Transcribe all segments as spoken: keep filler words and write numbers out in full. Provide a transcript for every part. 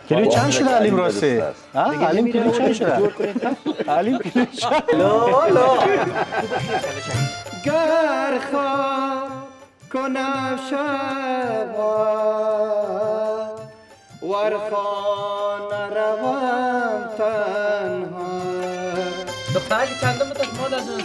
کیلو چند شده علیم راستی؟ علیم کیلو چند شده؟ علیم کیلو چند؟ لا لا گر خواب کنم شبا ورخان روم تنها دختره که چندم بتاست مادر جان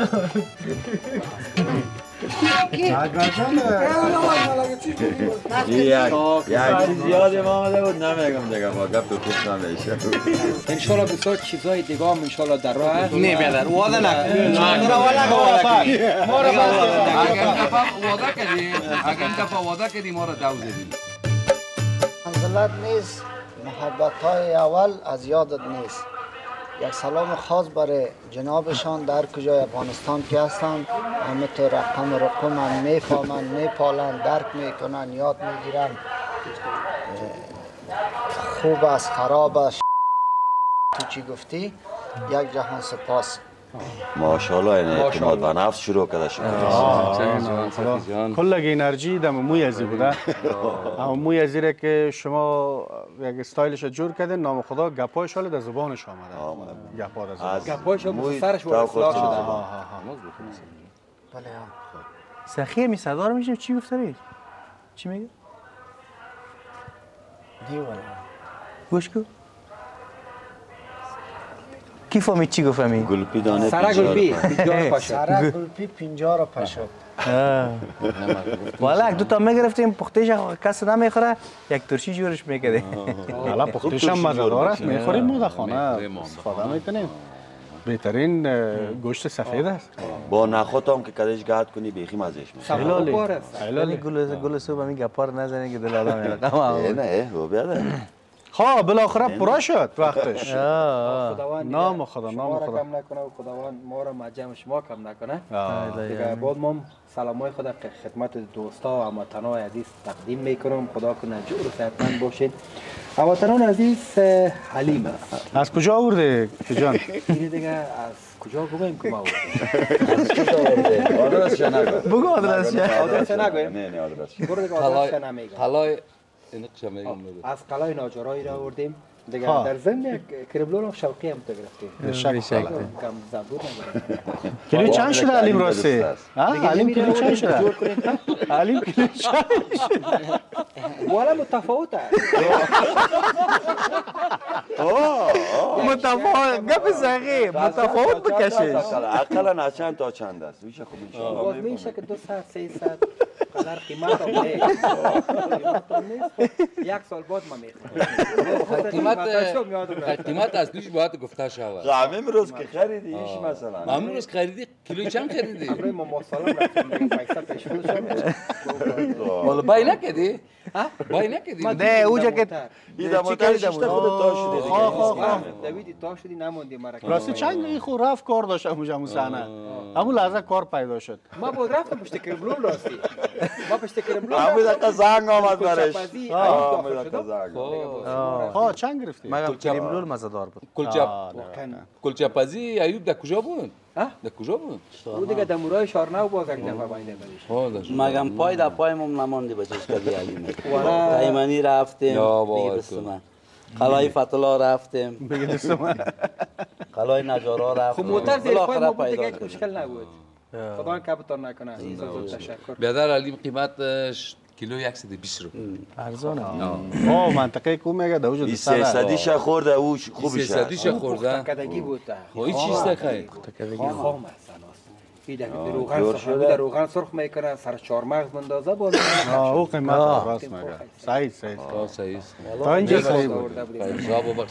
یک چیز یادم آمده بود نمیگم دیگه ما گپ تو خوب نمیشه انشالله بسیار چیزای دیگه هم انشالله در راه نه بیادر واده نکن ما را اگر این دفعه واده کردیم اگر این دفعه واده کردیم ما را دو زدیم منزلت نیست محبت های اول از یادت نیست یک سلام خاص برای جنابشان در کجای افغانستان که هستند همه تو رقم رقم میفهمند میپالند درک میکنند یاد میگیرند خوب است خراب است تو چی گفتی یک جهان سپاس ماشاءالله این اعتماد به نفس شروع کرده شد کل انرژی دم موی ازی بوده اما موی ازی که شما یک استایلش جور کردین نام خدا گپایش حال در زبانش آمده گپا در زبانش گپایش هم سرش وارد اصلاح شده بله سخیه می صدا رو میشیم چی گفته چی میگه دیوانه گوش کو کی فهمید چی گفت همین؟ گلپی دانه سره گلپی پینجار پاشد سره گلپی پینجار پاشد والا دو تا میگرفتیم پختیش کس نمیخوره یک ترشی جورش میکرده حالا پختیش هم مزه‌دار است میخوریم ما در خانه استفاده میکنیم بهترین گوشت سفید است با نخود هم که کدش گرد کنی بیخی مزهش میشه خیلی گل گل صبح همین گپار نزنه که دل آدم میره نه نه بیاده خواه بالاخره پورا شد وقتش نام خدا نام خدا کم نکنه و خداوند ما را مجمع شما کم نکنه دیگه بعد ما سلامای خدا خدمت دوستا و هموطنان عزیز تقدیم میکنم خدا کنه جور و صحتمند باشین هموطنان عزیز حلیم است از کجا آورده جان این دیگه از کجا گویم که ما آورده از کجا آورده آدرسش نگو بگو آدرسش آدرس نگویم نه نه آدرسش برو دیگه آدرسش نمیگم قلای میگم از قلای ناجرایی را آوردیم دیگه در ضمن یک کربلون شوقی هم تو گرفتیم شک کم زبور نمیگم کیلو چند شده علیم راستی؟ علیم کیلو چند شده؟ علیم کیلو چند شده؟ والا متفاوت است متفاوت گپ صحیح متفاوت بکشش اقلا چند تا چند است میشه خوب میشه باز میشه که دو صد سه صد قدر قیمت هم نیست قیمت هم نیست یک سال بعد ما میخوام قیمت قیمت اصلیش باید گفته شود همین روز که خریدی ایش مثلا همین روز خریدی کیلو چند خریدی برای ما مصالحه رفتیم پیسه پیش خودشون والا بای نکردی ها بای نکردی نه اوجا که این دموتر شیشته خود تا شده دیگه خواه خواه خواه دویدی تا شدی نموندی مرا راستی چند این خود رفت کار داشت همونجا موسانه همون لحظه کار پیدا شد ما بود رفتم پشت کربلون راستی ما پشت کربلون همون دقیقه زنگ آمد برش همون دقیقه زنگ ها چند گرفتی؟ مگم کریملول مزه‌دار بود کلچه کلچه پزی ایوب در کجا بود در کجا بود او دیگه در مورای شارنو باز یک دفعه باینده بریش مگم پای در پای مم نمانده بچش کدی علیم تایمانی رفتیم بگی دست من قلای فتلا رفتیم بگی دست من قلای نجارا رفتیم خب موتر زیر پای ما بود دیگه مشکل نبود خدا کبتان نکنه تشکر بیادر علیم قیمتش کیلو صد و بیست رو ارزانه آه منطقه کو میگه در وجود سه صدیش خورده او خوبش سه صدیش خورده تکدگی بود این چیز تکه تکدگی خام است این در روغن سرخ در روغن سرخ میکنه سر چهار مغز مندازه باز آه او قیمت راست میگه صحیح صحیح صحیح تا اینجا صحیح بود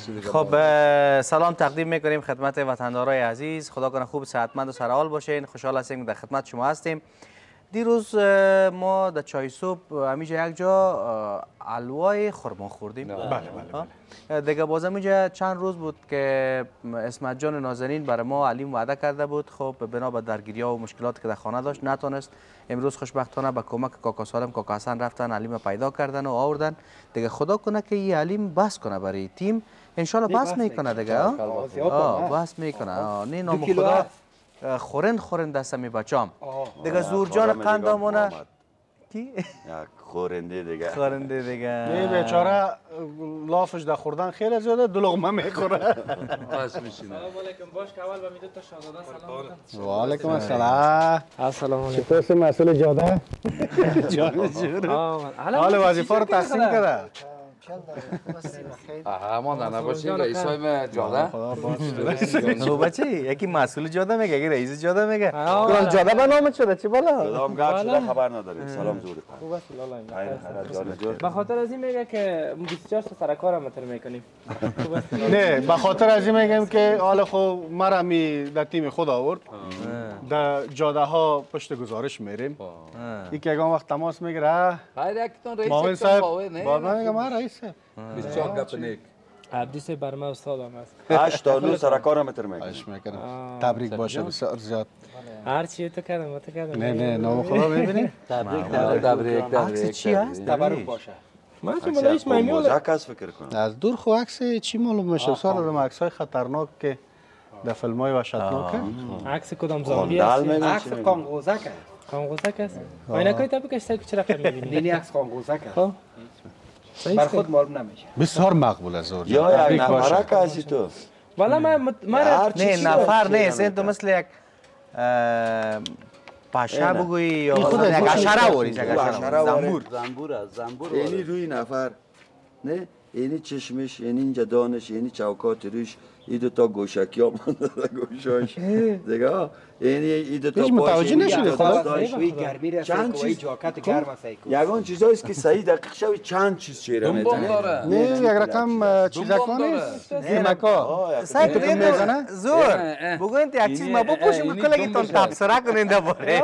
خب سلام تقدیم میکنیم خدمت وطندارای عزیز خدا کنه خوب صحتمند و سرحال باشین خوشحال هستیم در خدمت شما هستیم دیروز ما در چای صبح همیشه یک جا حلوای خرما خوردیم بله بله دیگه باز همیشه چند روز بود که اسمت جان نازنین برای ما علیم وعده کرده بود خب بنا به درگیری ها و مشکلات که در خانه داشت نتونست امروز خوشبختانه به کمک کاکا سالم کاکا حسن رفتن علیم پیدا کردن و آوردن دیگه خدا کنه که این علیم بس کنه برای تیم ان شاء الله بس میکنه دیگه ها بس میکنه نه نام خدا خورند خورند دست می بچام دیگه زورجان قندامونه کی؟ یک خورنده دیگه خورنده دیگه. این بیچاره لافش در خوردن خیلی زیاده، دو لقمه میخوره. باش میشینه. سلام علیکم. باش که اول به میدون تا شاهزاده سلام کنم. و علیکم السلام. السلام علیکم. چطور مسئول جاده؟ جان جور. حال وظیفه رو تقسیم کرده. آها ما نباشیم رئیسای ما جاده. تو بچه یکی مسئول جاده میگه، یکی رئیس جاده میگه. کدام جاده به نامت شده چی بالا؟ کدام گپ شده خبر نداریم. سلام زوری. خوب است لالا این. خیر خیر جان جور. به خاطر از این میگه که بیست و چهار تا سر کارم متر میکنیم. خوب است. نه به خاطر از این میگم که حال خو مرا می در تیم خود آورد. در جاده ها پشت گزارش میریم. یکی یگان وقت تماس میگیره. خیر یکتون رئیس ماوین یکتون صاحب باوه نه. بعد من میگم من رئیس. بیست و چهار گپ نیک. عبدیس برما استادم است. هشت تا نه سر کار متر میکنیم. خواهش میکنم. تبریک باشه بسیار زیاد. هر چی تو کردم تو کردم. نه نه نام خدا میبینی؟ تبریک تبریک تبریک. چی هست؟ تبرک باشه. من که مالایش میمیول. موزه کس فکر کنم. از دور خو عکس چی معلوم میشه؟ سال دارم عکسای خطرناک که در فیلم‌های وحشتناک. عکس کدام زامبی است؟ عکس قانقوزک است. قانقوزک است. عینکای تا بکش تا چه رقم میبینی؟ نه عکس قانقوزک است. خب. بر خود معلوم نمیشه. بسیار مقبول از زور. یا یک نفره کسی تو. والا من من نه نفر نه سن تو مثل یک پاشا بگویی یا یک اشاره وری یک اشاره زنبور زنبور است زنبور اینی روی نفر نه اینی چشمش اینی اینجا دانش اینی چوکات روش این دو تا گوشکی ها مانده گوشاش دیگه اینی این دو تا هیچ متوجه نشده خدا وی گرمی را چند سیکو وی چیز جاکت گرم است سیکو یگان چیزاییست که صحیح دقیق شوی چند چیز چهره بمب میزنه داره. نه یک رقم چیزکا نیست زیمکا سعی کنید میزنه زور بگوین که یک چیز ما بپوشیم که کلگی تون تبصره کنین دوباره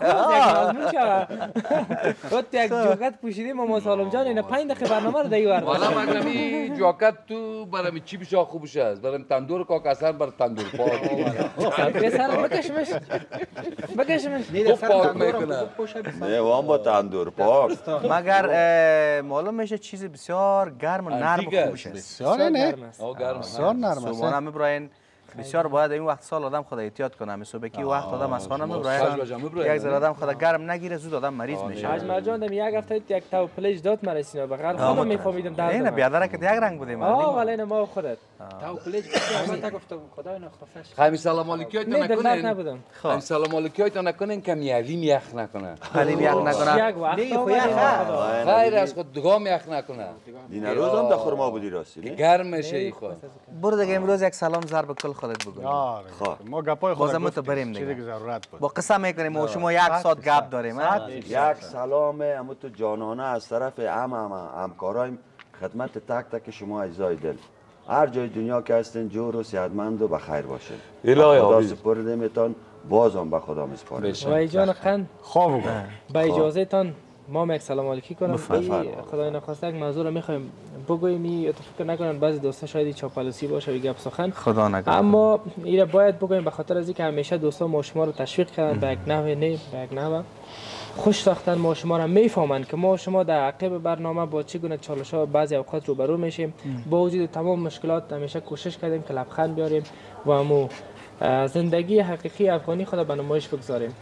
وقتی یک جاکت پوشیدیم ما سالم جان اینا پنج دقیقه برنامه رو دیگه ورد والا مگه می جاکت تو برای چی بشه خوبش است برای تندور کاکاسر برای تندور پاک پسر بکشمش بکشمش خوب پاک میکنه نه وام با تندور پاک مگر معلوم میشه چیز بسیار گرم و نرم و خوبش است بسیار نه او گرم بسیار نرم است صبحانه میبراین بسیار باید این وقت سال آدم خود احتیاط کنه می صبحی وقت آدم از خانه میبراین یک ذره آدم خود گرم نگیره زود آدم مریض میشه اجمل جان دم یک هفته یک تا پلیج داد مرا سینا بغیر خودم میفهمیدم درد نه بیادر که یک رنگ بودیم آه ولی نه ما خودت تا پلیج من گفتم خدای نخواستش خیلی سلام علیکم نه دلت نبودم خیلی سلام علیکم نکنین که میالیم یخ نکنه خیلی یخ نکنه یک وقت خیر از خود دگام یخ نکنه این روز هم در خورما بودی راستی نه گرم میشه ای خود برو دیگه امروز یک سلام ضرب کل خودت بگو ما گپای خود بازم تو بریم دیگه دیگه ضرورت بود با قسم میکنیم ما شما یک ساعت گپ داریم یک سلام اما تو جانانه از طرف ام ام همکارایم خدمت تک تک شما اجزای دل هر جای دنیا که هستین جور و صحتمند و بخیر باشین الهی خدا حافظ سپردیمتان بازم به خدا میسپارم وای جان قند خواب با اجازه تان ما هم یک سلام علیکی کنم خدای نخواسته یک موضوع رو میخوایم بگوییم این فکر نکنن بعضی دوستا شاید چاپلوسی باشه و گپ سخن خدا نکنه اما این باید بگوییم به خاطر از اینکه همیشه دوستا ما شما رو تشویق کردن به یک نحوه نه به یک نحوه خوش ساختن ما شما را میفهمند که ما شما در عقب برنامه با چگونه چالش‌ها بعضی اوقات روبرو میشیم با وجود تمام مشکلات همیشه کوشش کردیم که لبخند بیاریم و امو زندگی حقیقی افغانی خود به نمایش بگذاریم.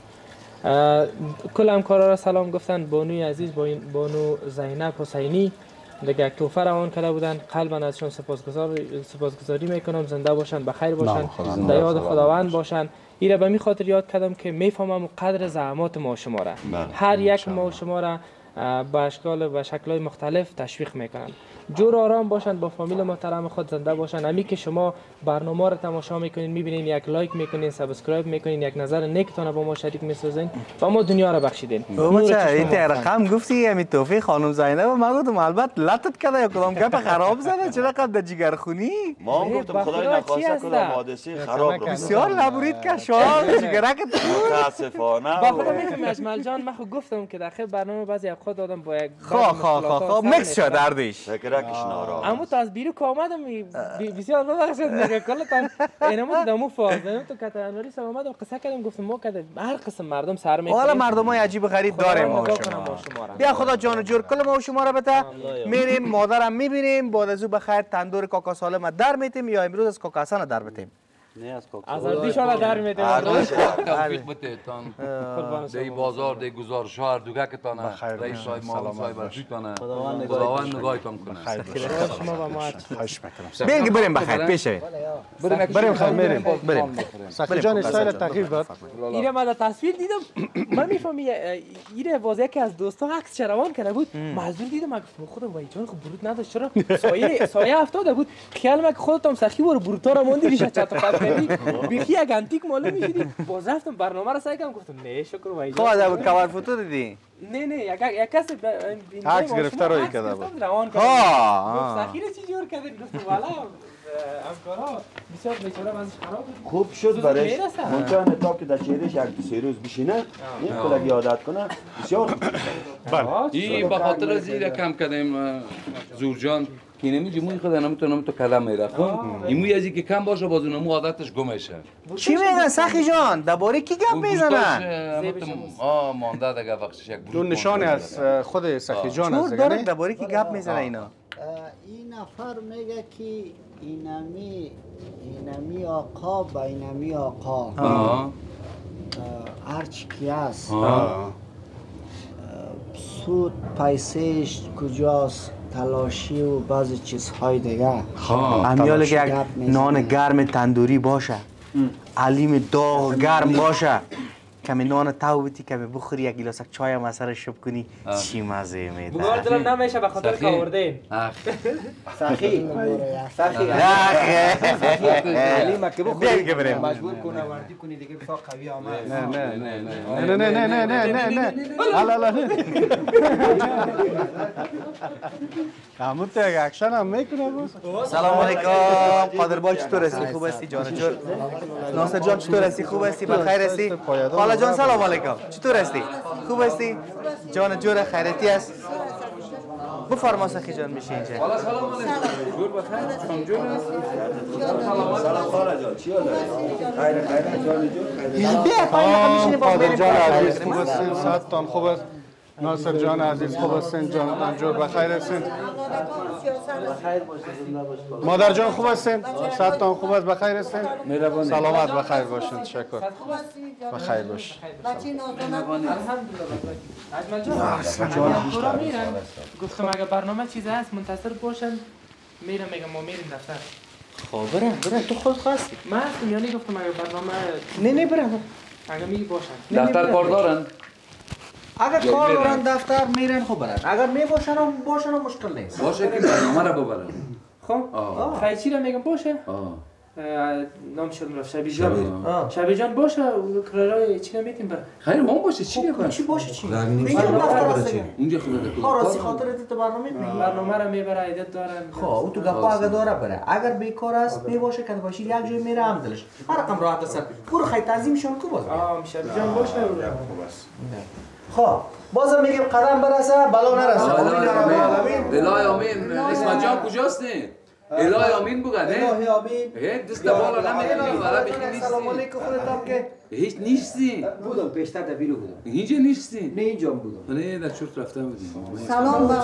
کل همکارا را سلام گفتن بانوی عزیز بانو زینب حسینی دیگه یک توفه روان کرده بودن قلبا ازشون سپاسگزار سپاسگزاری میکنم زنده باشن بخیر باشن در یاد خداوند باشن ایره به می خاطر یاد کردم که میفهمم قدر زحمات ما شما را هر یک ما شما را به اشکال و شکل‌های مختلف تشویق میکنن جور آرام باشن با فامیل محترم خود زنده باشن امی که شما برنامه رو تماشا میکنین میبینین یک لایک میکنین سابسکرایب میکنین یک نظر نیکتون با ما شریک میسازین و ما دنیا رو بخشیدین بچه این رقم گفتی همین توفیق خانم زینب ما گفتم البته لطت کرده یا کدام گپ خراب زده چرا قد در جگرخونی ما هم گفتم خدای نخواسته کدام حادثه خراب رو بسیار نبرید که شما جگرکت متاسفانه با خدا میفهمی اجمل جان من خود گفتم که در برنامه بعضی خود آدم با یک خواه خواه خواه مکس شد دردش اما تو از بیرو که آمدم بسیار ببخشید میگه کلتان اینم دمو فاز تو کاتانوری سم اومدم قصه کردم گفتم ما کده هر قسم مردم سر میکنن حالا مردمای عجیب غریب داریم ما شما بیا خدا جان جور کل ما شما را بده میریم مادرم میبینیم بعد از او بخیر تندور کاکا سالم در میتیم یا امروز از کاکا حسن در بتیم نه از کاکا از اردیشان در میده توفیق بده تان دی بازار دی گزارش ها اردوگه که تان رئیس صاحب معاون صاحب ارجوتانه خداوند نگاهتان کنه شما و ما خواهش میکنم. بگی بریم بخیر پیشه بریم بریم خیر بریم بریم سخی جان استایل تغییر داد. اینه من تصویر دیدم من میفهمی اینه واضحه که از دوستا عکس چروان کرده بود معذور دیدم من خودم وای جان خب برود نداشت چرا سایه سایه افتاده بود خیال من که خودت هم سخی برو بروتا رو موندی ریشه چت پت کردی بیخی یک انتیک معلوم میشدی باز رفتم برنامه رو سعی کردم گفتم نه شکر وای خب از کاور فوتو دیدی نه نه یک یک کس عکس گرفته روی کرده بود. ها سخی چی جور کرده گفتم والا همکارا بسیار بیچاره وضعش خراب بود خوب شد برایش ممکنه تا که در چهرهش یک سه روز بشینه این کلگی عادت کنه بسیار بله این به خاطر از این کم کردیم زورجان که نمیجی موی خود نمیتونه تو کلم میره خب این موی از این که کم باشه باز اونمو عادتش گم میشه چی میگن سخی جان درباره کی گپ میزنن آه مانده دیگه وقتش یک دو نشانی از خود سخی جان چور از داره دیگه درباره کی گپ میزنه اینا این نفر میگه که اینمی اینمی آقا با اینمی آقا هرچی کی است سود پیسش کجاست تلاشی و بعضی چیزهای دیگه امیال که یک نان گرم تندوری باشه علیم داغ گرم باشه کمی نان تو بیتی کمی بخوری یک گلاس چای هم اثر شب کنی چی مزه میده بگار دلم نمیشه به خاطر کاوردین سخی سخی علیم که بخوری مجبور کنه وردی کنی دیگه بسا قوی آمد نه نه نه نه نه نه نه نه نه نه نه لا لا همون تو یک اکشن هم میکنه باز. سلام علیکم قادر با چطور هستی خوب هستی جان جور ناصر جان چطور هستی خوب هستی بخیر هستی خاله جان سلام علیکم چطور هستی خوب هستی جان جور خیرتی است بفرما سخی جان میشه اینجا حالا سلام علیکم جور بخیر جور سلام خاله جان چی داری خیر خیر جان جور خیر بیا پایین همیشه با قادر جان عزیز خوب هستین صحتتان خوب است ناصر جان عزیز خوب هستین جان جور بخیر هستین مادر جان خوب هستین صحتتان خوب است بخیر هستین سلامت بخیر باشین تشکر بخیر باش اجمل جان همکارا میرن گفتم اگه برنامه چیزی هست منتظر باشن میرم میگم ما میریم دفتر خب برم برم تو خود خواستی من هستم یعنی گفتم اگه برنامه نه نه برم اگه میگی باشن دفتر کار دارن اگر کار دارن دفتر میرن خب برن اگر نباشن باشن مشکل نیست باشه که برنامه رو ببرن خب خیلی رو میگم باشه نام شدم رفت شبی جان شبی جان باشه کرارای چی نمیتیم برم خیلی مام باشه چی بکنم چی باشه چی میگم اونجا خودت خاصی خاطرت تو برنامه برنامه رو میبره ایدت دارن خب او تو گپا اگه داره بره اگر بیکار است میباشه که باشی یک جای میره هم دلش هر رقم راحت است برو خیلی تعظیمشون کو باز آه شبی جان باشه خب بازم میگیم قدم برسه بلا نرسه الهی آمین اسمت جان کجاست نه الهی آمین بگه نه الهی آمین هی دست بالا نمیدونی والا بخی نیستی سلام علیکم خودت هم که هیچ نیستی بودم پیشتر در بیرو بودم اینجا نیستی نه اینجا بودم نه در چرت رفتم بودیم سلام با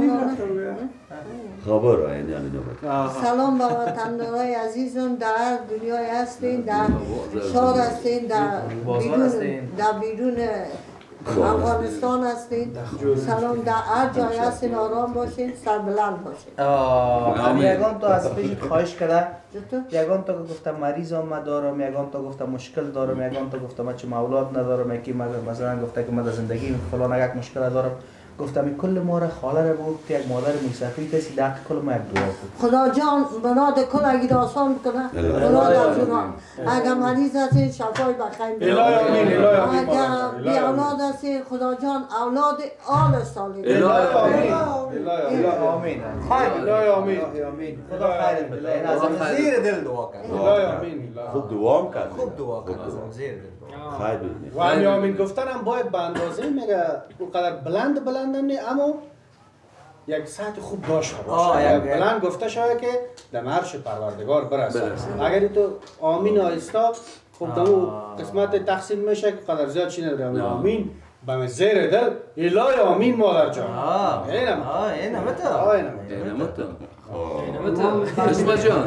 خبر آینده یعنی نوبت سلام با وطندارای عزیزم در هر دنیای هستین در شاد هستین در بیرون در بیرون افغانستان هستین سلام در هر جای هستین آرام باشین سربلند باشین یگان تو از پیشت خواهش کرده یگان تا گفتم مریض آمد دارم یگان تا گفتم مشکل دارم یگان تا گفتم من چه اولاد ندارم یکی مثلا گفته که من در زندگی فلان یک مشکل دارم گفتم کل ما را خاله را بود یک مادر مسافری کسی دق کل ما یک دعا بود خدا جان بناد کل اگه آسان کنه بناد از اونا اگر مریض هستین شفای بخیر الهی آمین الهی آمین اگر بی اولاد هستین خدا جان اولاد آل صالح الهی آمین الهی آمین الهی آمین خدا خیر بده این از زیر دل دعا کرد الهی آمین خوب دوام کرد خوب دعا کرد از زیر دل خیر بدونی و امی آمین گفتن هم باید به اندازه میگه اونقدر بلند بلند هم نه اما یک سطح خوب داشته باشه بلند گفته شده که در عرش پروردگار برسه اگر تو آمین آیستا خب دمو قسمت تقسیم میشه که قدر زیاد چی نداره آمین به زیر دل الهی آمین مادر جان اینم اینم اینم تو اینم اینم تو اسمت جان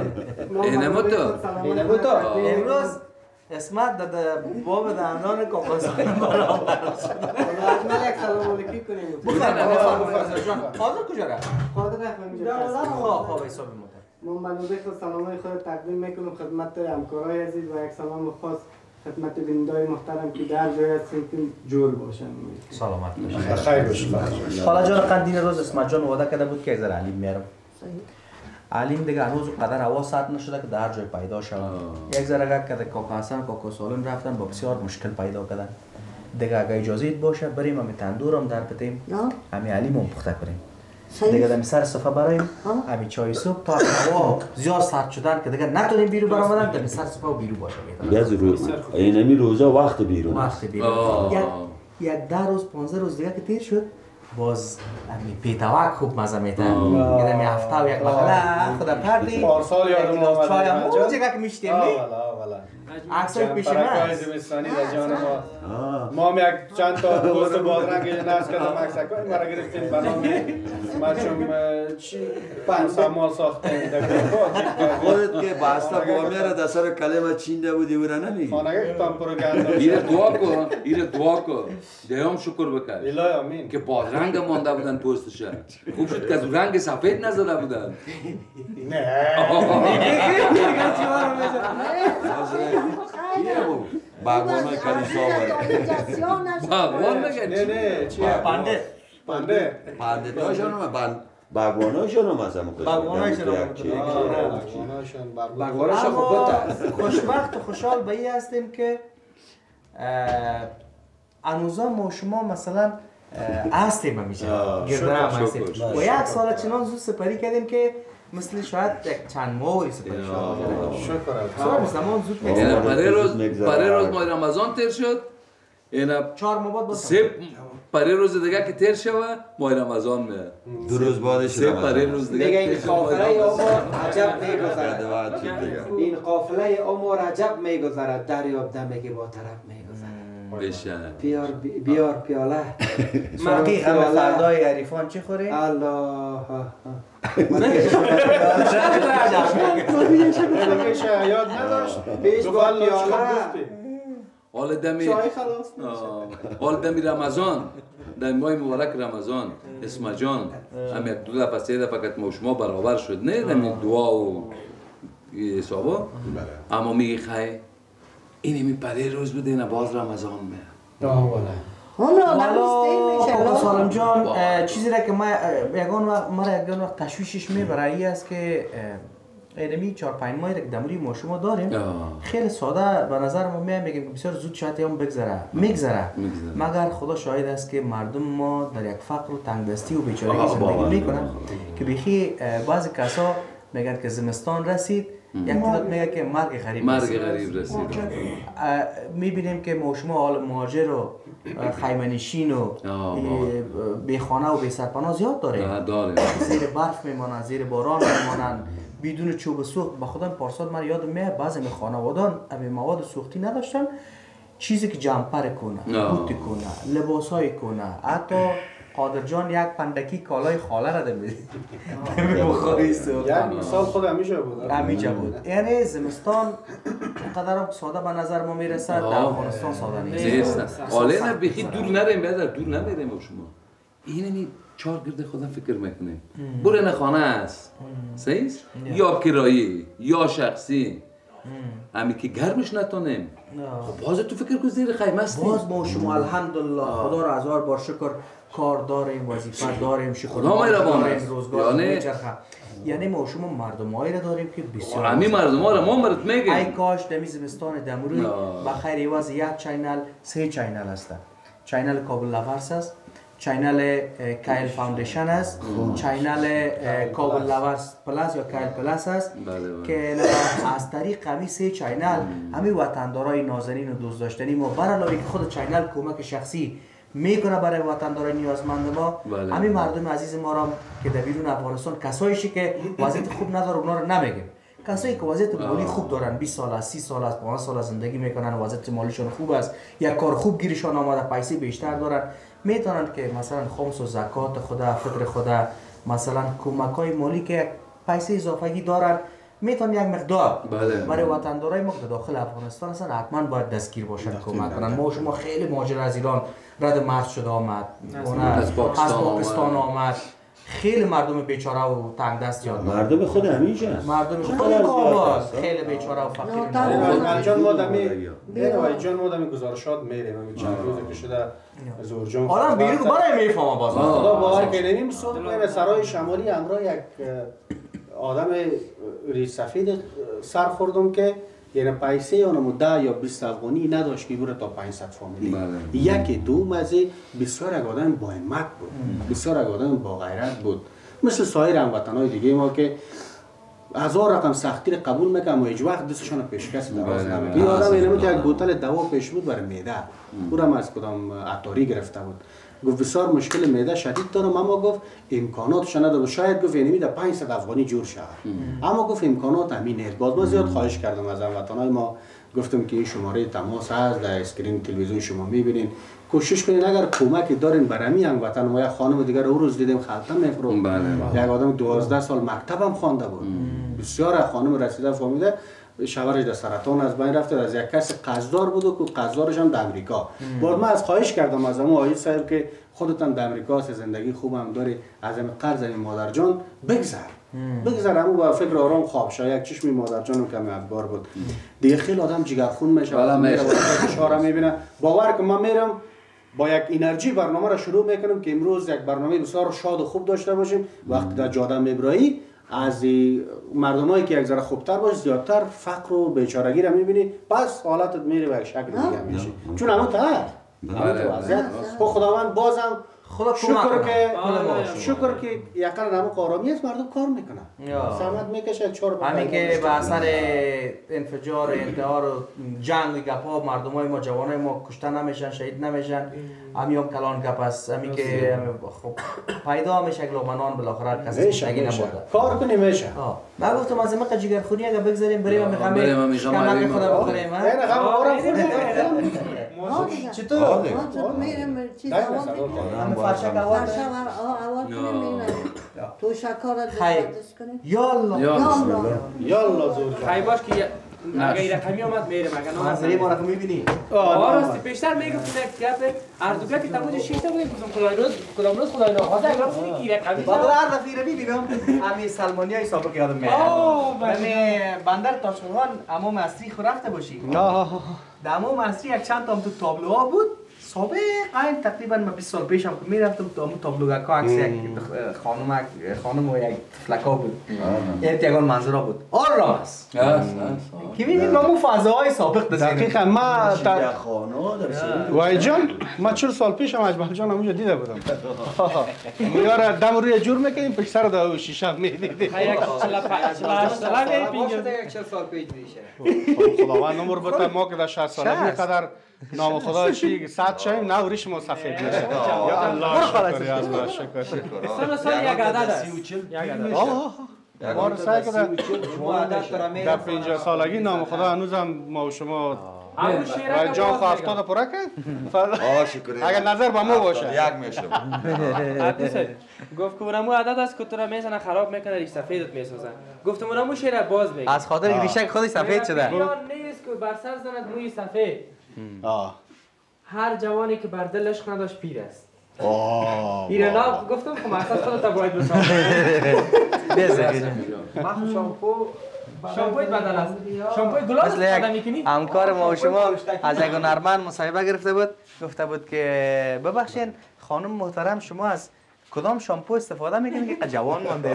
اینمو تو اینمو تو امروز اسمت در باب دندان کاکاسانی برابر شد. یک سلام علیکی کنیم. حاضر کجا رفت؟ حاضر رفت اینجا. خواه خواه حساب محترم. ما منوبه خود سلامای خود تقدیم میکنم خدمت همکارای عزیز و یک سلام خاص خدمت بینندگان محترم که در جای هستیم که جور باشن. سلامت باشن. خیر باشین. حالا جان قندین روز اسمت جان وعده کرده بود که از علیم میارم. علیم دیگه هنوز قدر هوا ساعت نشده که در جای پیدا شود. یک ذره که کاکا حسن کاکا سالم رفتن با بسیار مشکل پیدا کردن. دیگه اگه اجازه باشه بریم همین تندورم در بتیم. همین علیم هم پخته کنیم. دیگه دمی سر صفحه برایم همین چای صبح تا هوا زیاد سرد شدن که دیگه نتونیم بیرون برآمدن دمی سر صفحه و بیرون باشه یز روز اینمی روزا وقت بیرون وقت بیرون یک ده روز پانزده روز دیگه که تیر شد باز همین پیتاوک خوب مزه میتن یه دمی هفته و یک محله خدا پردی پارسال یادم آمد چای هم اون جگه که میشتیم آه والا والا عکسای پیش ما زمستانی در جان ما ما هم یک چند تا دوست بادرنگ نصب کردم عکسای ما را گرفتیم برنامه ما چون چی پنج سامال ساختیم در خودت که باستا بامیه را در سر کلمه چینده بودی او را نمیگی خانه کتان پروگاندا ایره دعا کن ایره دعا کن دیام شکر بکن الهی آمین که بادرنگ مانده بودن پوستش خوب شد که از رنگ سفید نزده بودن نه باغوانای کلیسا بود باغوان بگه نه نه چیه پنده پنده پنده داشتن ما باغوانایشون هم از همون قسم باغوانایشون هم باغوانایشون باغوانایشون خوب خوشبخت و خوشحال به این هستیم که هنوزا ما شما مثلا هستیم همیشه گرده هم هستیم و یک سال چنان زود سپری کردیم که مثل شاید یک چند ماهی سپری شد شکر زمان زود میگذره برای روز برای روز ماه رمضان تیر شد اینا چهار ماه بعد سه برای روز دیگه که تیر شود ماه رمضان میاد دو روز بعدش سه برای روز دیگه دیگه این قافله عمر عجب میگذرد این قافله عمر عجب میگذرد دریاب دمه با طرف میگذرد بشه بیار بیار پیاله مرقی همه فردای عریفان چی خوری؟ الله یاد نداشت پیش با پیاله حال دمی چای خلاص حال دمی رمضان در ماه مبارک رمضان اسم جان هم یک دو دفعه سه دفعه که ما شما برابر شد نه دمی دعا و حسابا اما میگی خیلی اینی می پره روز بوده نه باز رمضان میاد آه والا حالا سالم جان چیزی را که ما یگان وقت مرا یگان وقت تشویشش میبره این است که اینمی چهار پنج ماهی را که دموری ما شما داریم خیلی ساده به نظر ما میایم میگیم بسیار زود شاید هم بگذره میگذره مگر خدا شاهد است که مردم ما در یک فقر و تنگدستی و بیچارگی زندگی میکنن که بیخی بعضی کسا میگن که زمستان رسید یک تعداد میگه که مرگ غریب مرگ غریب رسید میبینیم که ما شما حال مهاجر و خیمه‌نشین و بی خانه و بی سرپناه زیاد داریم زیر برف میمانند زیر باران میمانند بدون چوب سوخت. به خدا پارسال من یادم میاد بعضی خانوادان همین مواد سوختی نداشتن چیزی که جمپر کنه بوتی کنه لباسای کنه حتی قادر جان یک پندکی کالای خاله را دمید بخاری سوخت یک سال خود همیشه بود همیشه بود یعنی زمستان قدر ساده به نظر ما میرسد در افغانستان ساده نیست حالا نه بخی دور نریم بیادر دور نمیریم با شما اینمی چهار گرد خودم فکر میکنیم برن خانه است صحیح یا کرایی یا شخصی امی که گرمش نتونیم خب باز تو فکر کن زیر خیمه هستیم باز ما شما الحمدلله خدا را هزار بار شکر کار داریم وظیفه داریم شکر داریم روزگار میچرخه یعنی ما شما مردمایی را داریم که بسیار همین مردما را ما مرد میگیم ای کاش دمی زمستان دمروی بخیر عوض یک چینل سه چینل هست چینل کابل لورس است چینل کایل فاوندیشن است چینل کابل لورس پلاس یا کایل پلاس است که از طریق همین سه چینل همین وطندارای نازنین و دوست داشتنی ما بر علاوه که خود چینل کمک شخصی میکنه برای وطندارای نیازمند ما همین مردم عزیز ما را که در بیرون افغانستان کسایشی که وضعیت خوب نداره اونا رو نمیگیم کسایی که وضعیت مالی خوب دارن بیست سال است سی سال است پنج سال زندگی میکنن وضعیت مالیشون خوب است یک کار خوب گیرشان آمده پیسه بیشتر دارن میتونن که مثلا خمس و زکات خدا فطر خدا مثلا کمکای مالی که پیسه اضافه‌ای دارن میتون یک مقدار بله. برای وطندارای ما که داخل افغانستان هستن حتما باید دستگیر باشن کمک کنن. ما شما خیلی مهاجر از ایران رد مرز شده آمد، از پاکستان, از پاکستان آمد. خیلی مردم بیچاره و تنگ دست یاد مردم خود همینجا مردم خود کابل خیلی بیچاره و فقیر. جان ما دمی نه جان ما دمی گزارشات میریم همین چند روزه که شده زورجان آدم بیرون برای میفهمه باز خدا باور کنه نیم صبح میره سرای شمالی همراه یک آدم ریش سفید سر خوردم که یعنی پیسه اونم ده یا بیست افغانی نداشت که بره تا پانصد فامیلی. یکی دوم از بسیار یک آدم با همت بود، بسیار یک آدم با غیرت بود، مثل سایر هموطنای دیگه ما که هزار رقم سختی رو قبول میکنم و هیچ وقت دستشان پیشکش دراز نمیکنم. این آدم اینم که یک بوتل دوا پیش بود برای معده، اونم از کدام عطاری گرفته بود. گفت بسیار مشکل معده شدید دارم، اما گفت امکاناتش نداره، شاید گفت اینمی در پانصد افغانی جور شود، اما گفت امکانات همین نیست. باز ما زیاد خواهش کردم از هموطنای ما، گفتم که این شماره تماس هست در اسکرین تلویزیون شما میبینین، کوشش کنین اگر کمکی دارین برای هموطن ما. یک خانم دیگر رو روز دیدم خلطه میفروخت، یک آدم دوازده سال مکتبم خوانده بود، بسیار خانم رسیده فهمیده شوهرش در سرطان از بین رفته، از یک کس قرضدار بود و قرضدارش هم در امریکا. بعد من از خواهش کردم از امو آقای صاحب که خودتان در امریکا هست، زندگی خوبم داری، از این قرض این مادر جان بگذر بگذر امو با فکر آرام خواب شا. یک چشم مادر جان کمی افگار بود دیگه. خیلی آدم جگرخون میشه، میره فشار میبینه. باور کن من میرم با یک انرژی برنامه را شروع میکنم که امروز یک برنامه بسیار شاد و خوب داشته باشیم. وقتی در جاده میبرایی از مردمایی که یک ذره خوبتر باشه، زیادتر فقر و بیچارگی را میبینی، پس حالتت میره به شکل دیگه میشه. چون همون تا وضعیت خداوند بازم خدا شکر که شکر که یقینا همون آرامی است، مردم کار میکنن، زحمت میکشه. چهار همین که به اثر انفجار انتحار و جنگ و گپا مردمای ما جوانای ما کشته نمیشن، شهید نمیشن. همین هم کلان گپ است، همین که خب پیدا میشه یک لقمه نان بالاخره کسی زندگی نمونده، کار کنی میشه. من گفتم از اینکه جگرخونی اگه بگذاریم بریم میخوام شکمک خدا بخوریم. نه نه آرام چطور؟ میرم چیز همه فرشک اول فرشک اول کنیم تو شکار دستش کنیم. یالا یالا زور خیلی باش که اگه این رقمی آمد میرم، اگه نه منظری ما رقم میبینی؟ آه راستی پیشتر میگفت یک گپ اردوگاه که تموج شیشته بودیم کدام خدای روز کدام روز خدای ناخواسته اگر بودی این رقمی بعد هر دفعه رو میبینم همین سلمانی های سابق یادم میاد. همین بندر تاشقرغان عمو مصری خو رفته باشی. در عمو مصری یک چند تا تو تابلوها بود سابق، این تقریبا ما بیست سال پیشم که میرفتم تو همون تابلوگاکا عکس یک خانم خانم و یک طفلکا بود. این تیگان منظورا بود. آن راست. که می‌بینید ما فضاهای سابق داشتیم. دقیقاً ما در خانه در وای جان ما چهل سال پیشم اجمل جان اونجا دیده بودم. میاره دم روی جور میکنیم پشت سر دو شیشه میدیدیم. یک چهل سال پیش میشه. خداوند عمر بده ما که در شصت سالگی قدر نام خدا چی صد شایم نه ریش ما سفید میشه. یا الله شکر یا الله شکر. سال سال یک عدد است. یک عدد. آه بار سعی کرده در پنجاه سالگی نام خدا هنوزم ما و شما و جان خواه افتاده پره کن. آه شکر. اگر نظر با ما باشه یک میشم. گفت که اونمو عدد است که تو را میزنه خراب میکنه ریش سفیدت میسازن. گفتم اونمو شعر باز بگی. از خاطر ریشک خودش سفید شده. ایران نیست که بر سر زند موی سفید. آه هر جوانی که بر دل عشق نداشت پیر است. آه ایرنا گفتم که مقصد خودت باید بسازی. بزنید. من شامپو شامپوی بدل است. شامپوی گلاب استفاده میکنی؟ همکار ما و شما از یک هنرمند مصاحبه گرفته بود، گفته بود که ببخشید خانم محترم شما از کدام شامپو استفاده میکنید که جوان مانده؟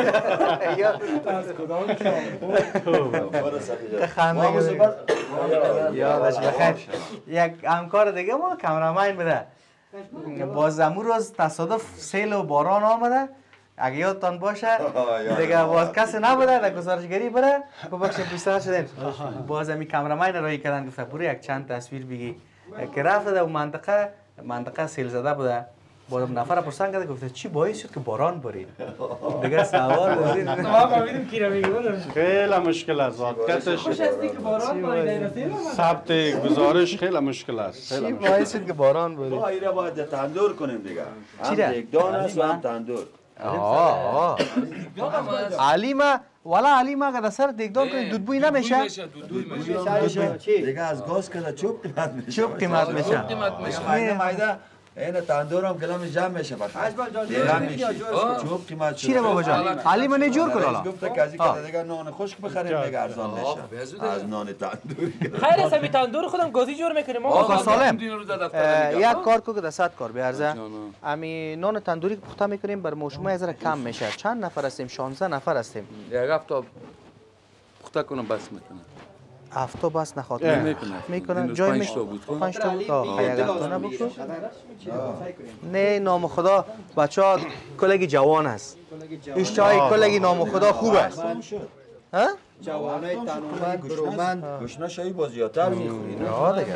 از کدام شامپو؟ خنده یادش بخیر. یک همکار دیگه ما کامرامین بوده، باز امو روز تصادف سیل و باران آمده، اگه یادتان باشه دیگه باز کسی نبوده در گزارشگری بره ببخشید بیشتر شدیم. باز امی کامرامین رایی کردن گفته برو یک چند تصویر بگی که رفته در منطقه منطقه سیل زده بوده. باز نفر پرسان کرده گفته چی باعث شد که باران برید؟ دیگه سوال بزید. ما فهمیدیم کی رو میگه. خیلی مشکل است واقعیتش. خوش است که باران برید. ثبت گزارش خیلی مشکل است. چی باعث شد که باران برید؟ ما اینا باید تندور کنیم دیگه. چی را؟ هم یک دان است و هم تندور. آه آه. علی ما والا علی ما اگر سر دیگدان کنی دودبوی نمیشه؟ دیگه از گاز کنه چوب قیمت میشه. چوب قیمت میشه. مایده مایده این تندورم گلم جمع میشه بخیر. اجبال جان چوب قیمت چی رو بابا جان؟ علی من جور کن حالا. گفته که از این که دیگه نان خشک بخریم دیگه ارزان میشه. از نان تندوری. خیر است می تندور خودم گازی جور میکنیم. آقا سالم. یک کار کو که دست کار بیارزه. امی نان تندوری که پخته میکنیم بر موشما از کم میشه. چند نفر هستیم؟ شانزده نفر هستیم. یک هفته پخته کنم بس میکنه. هفته بس نخواد میکنه. میکنه جای میشه. پنج تا بود. آه یک هفته نبود. نه نام خدا بچه‌ها کلگی جوان است. ایش چای کلگی نام خدا خوب است. ها؟ جوانای تنومند برومند گشنه شایی با زیادتر میخورید. آه دیگه.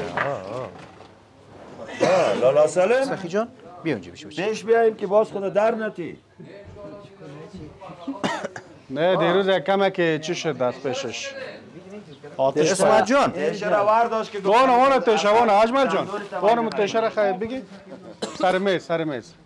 آه لالا سالم سخی جان بیا اونجا بشه. پیش بیاییم که باز خدا در نتی. نه دیروز یک کمه که چی شد دست پیشش آتش اسمت جان تشه را ورداشت که وانه وانه تشه وانه اجمل جان وانه تشه را خیلی بگی سر میز سر میز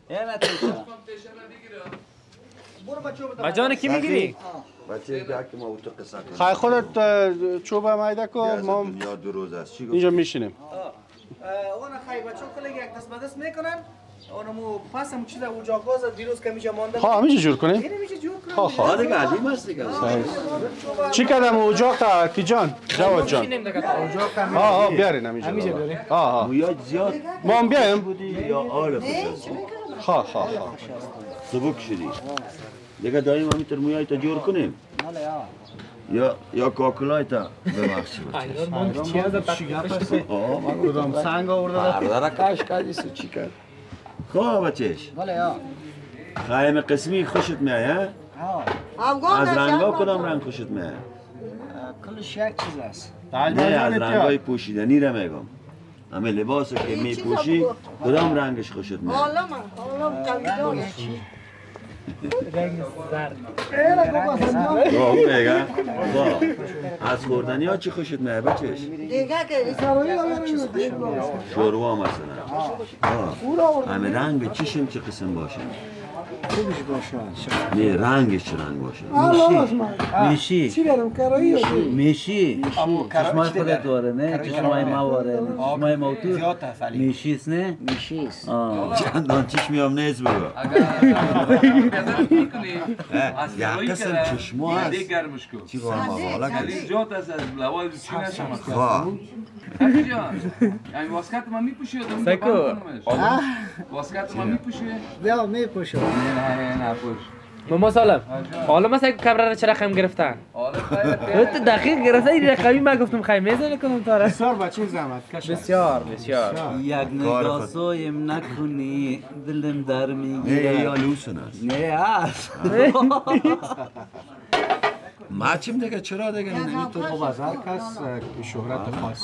بجان کی میگیری؟ بچه بیا که ما اوتو قصه کنیم خیلی خودت چوب مایده کو ما دنیا دو روز است چی گفت؟ اینجا میشینیم اون خیلی بچه کلگی یک دست به دست میکنن اونمو پس هم چیز اوجا گاز دیروز که میشه مانده ها همیشه جور کنیم؟ اینه میشه جور کنیم ها ها دیگه علیم است دیگه چی کدم اوجاق تا کی جان؟ جواد جان ها ها بیارین همیشه همیشه بیارین ها ها مویاج زیاد ما هم بیایم؟ بودی یا آل خود است ها ها ها سبک شدی دیگه داریم همینطور مویای تا جور کنیم یا یا کاکلای تا ببخشی ایار من چی از تقریبش آه من کدام سنگ آورده بردار کاش کردی سو چی کرد خواه بچهش بله یا خایم قسمی خوشت میایه از رنگا کدام رنگ خوشت میایه کلش یک چیز است نه از رنگای پوشیدنی را میگم همه لباسو که میپوشی کدام رنگش خوشت میایه حالا من حالا جویدان رنگ زرد خواه میگه خواه از خوردنی ها چی خوشت میایه بچهش دیگه که شوروا مثلا همه رنگ چیشم چه قسم باشه خوبش باشه نه رنگش چه رنگ باشه میشی چی برم کرایی میشی چشمای خودت داره نه چشمای ما واره چشمای ما تو میشیست نه میشیست چندان چشمی هم نیست بگو یک قسم چشما هست چی کار ما بالا کنی خواه یعنی واسکت ما میپوشی آدم سکو واسکت ما میپوشی بیا میپوشم نه نه پوش ماما سالم حالا ما سگ کبره چه رقم گرفتن تو دقیق گرفته این رقمی من گفتم خیلی میزنه کنم تا بسیار بچه زحمت کش بسیار بسیار یک نگاه سویم نکنی دلم در نه میگیره یا لوسون است نه هست ما چیم دیگه چرا دیگه تو خب از هر کس شهرت خاص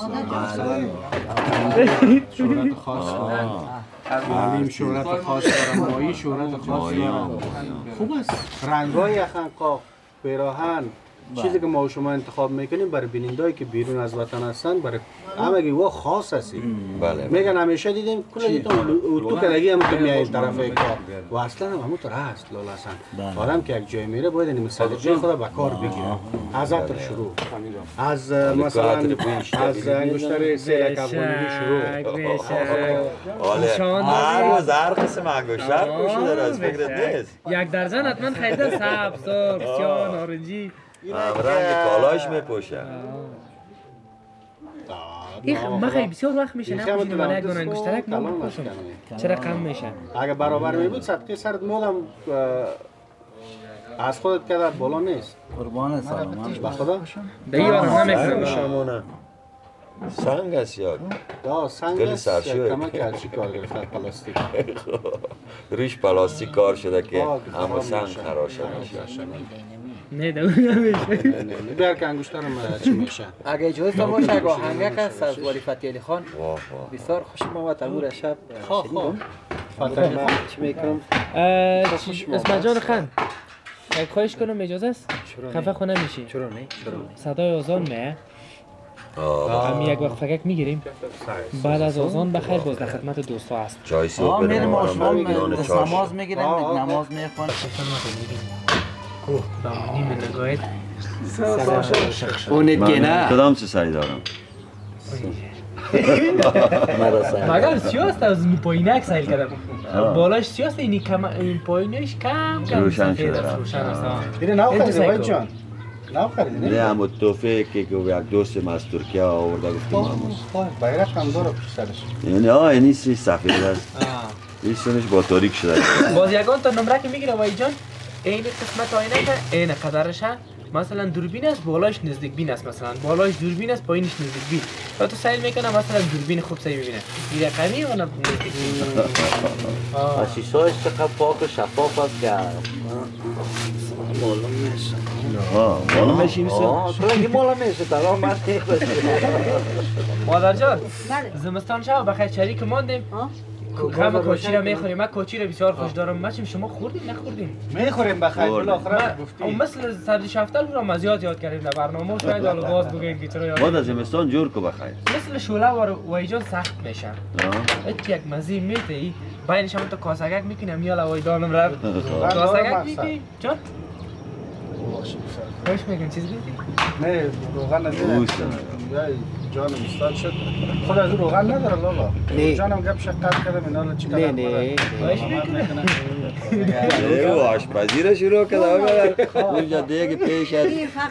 شهرت خاص علیم شهرت خاص دارم مایی شهرت خاص دارم خوب است رنگای خنقاق پیراهن چیزی که ما و شما انتخاب میکنیم برای بینندهایی که بیرون از وطن هستن برای همگی وا خاص هستی بله میگن همیشه دیدیم کلی تو تو کلگی هم تو میای طرف کار و اصلا هم همون طور هست لالا حسن آدم که یک جای میره باید این سلیقه خود به کار بگیره از عطر شروع از مثلا از انگشتر سیلک افغانی شروع هر روز هر قسم انگشتر پوشیده از فکرت نیست یک درجن حتما خریده سبز سرخ سیاه نارنجی رنگ کالاش میپوشه این من خیلی بسیار وقت میشه نپوشیدم من یک دونه انگشترک من بپوشم چرا کم میشه اگه برابر می بود صدقه سرت مودم از خودت کده بالا نیست قربان سلامت به خدا دیگه آدم نمیکنم شمونه سنگ است یا دا سنگ خیلی است سرشوه. کمک کرد چی کار گرفت پلاستیک ریش پلاستیک کار شده که همه سنگ خراشه نشه نه دو نمیشه بیار که انگشترم چی میشه اگه اجازه تا باشه اگه آهنگک است از ولی فتحی علی خان واه واه بسیار خوشم آمد امور شب شنیدم فتحی من چی میکنم اسمت جان خان یک خواهش کنم اجازه است خفه خونه میشی چرا نه چرا نه صدای آزان میه هم یک وقت فکک میگیریم بعد از آزان بخیر باز در خدمت دوستا هست چای آه صبح میریم بریم آشما آرام بگیران چاش نماز میگیرن نماز میخوان کوه دامنی من نگاهید اون گنه کدام چه سعی دارم مگر سیاست از این پایینک سیل کردم بالاش سیاست اینی کم این پایینش کم کم روشن شده روشن است اینه نو خریدی وای جان نو خریدی نه اما توفیق که یک دوست ما از ترکیه آورده گفتم امروز bayrak هم داره پیش سرش یعنی آه اینی سی سفید است این سونش با تاریک شده باز یگان تا نمره که میگیره وای جان این قسمت آینه که این قدرش مثلا دوربین است بالاش نزدیک بین است مثلا بالاش دوربین است پایینش نزدیک بین و تو سیل میکنه مثلا دوربین خوب سیل میبینه این رقمی و نه نزدیک بین شیشه‌اش چقدر پاک و شفاف است که معلوم میشه آه معلوم میشه میشه تو اگه معلوم میشه تمام من مادر جان زمستان شب بخیر شریک ماندیم همه کوچی را میخوریم من کوچی را بسیار خوش دارم مچیم شما خوردیم نخوردیم میخوریم بخیر بالاخره گفتیم مثل سردی شفتل رو ما زیاد یاد کردیم در برنامه شاید حالا باز بگیم که چرا یاد بعد از زمستان جور کو بخیر مثل شوله و وایجان سخت میشه هیچ یک مزه میته باینش هم تو کاسگک میکنم میالا وایدانم را کاسگک میکنی جان خوش میگن چیز گفتی نه روغن نداره جانم استاد شد خود از روغن نداره لالا جانم گپ شقت کردم اینا رو چیکار کنم نه نه او آشپزی شروع کرد آقا اونجا دیگه پیش از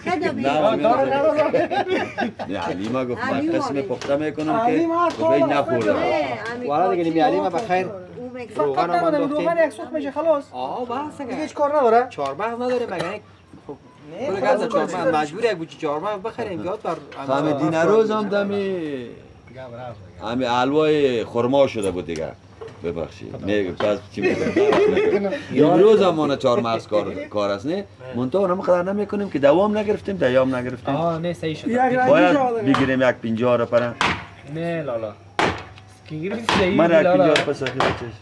نه علیما گفت من قسم پخته میکنم که گفت نخوردم والا دیگه نمی علیما بخیر روغن هم من روغن یک سوخت میشه خلاص آه بس دیگه هیچ کار نداره چهارمغز نداره مگه نه گاز چهارمغز مجبور یک بوچی چهارمغز بخریم یاد بر همه دین روز هم دمی همه حلوای خرما شده بود دیگه ببخشید نه پس چی میگم امروز هم ما چهار مغز کار کار است نه منتها اونم خبر نمیکنیم که دوام نگرفتیم دیام نگرفتیم آه نه صحیح شد باید بگیریم یک پنجاه را پره نه لالا کی گرفت صحیح من یک پنجاه پس اخیر چش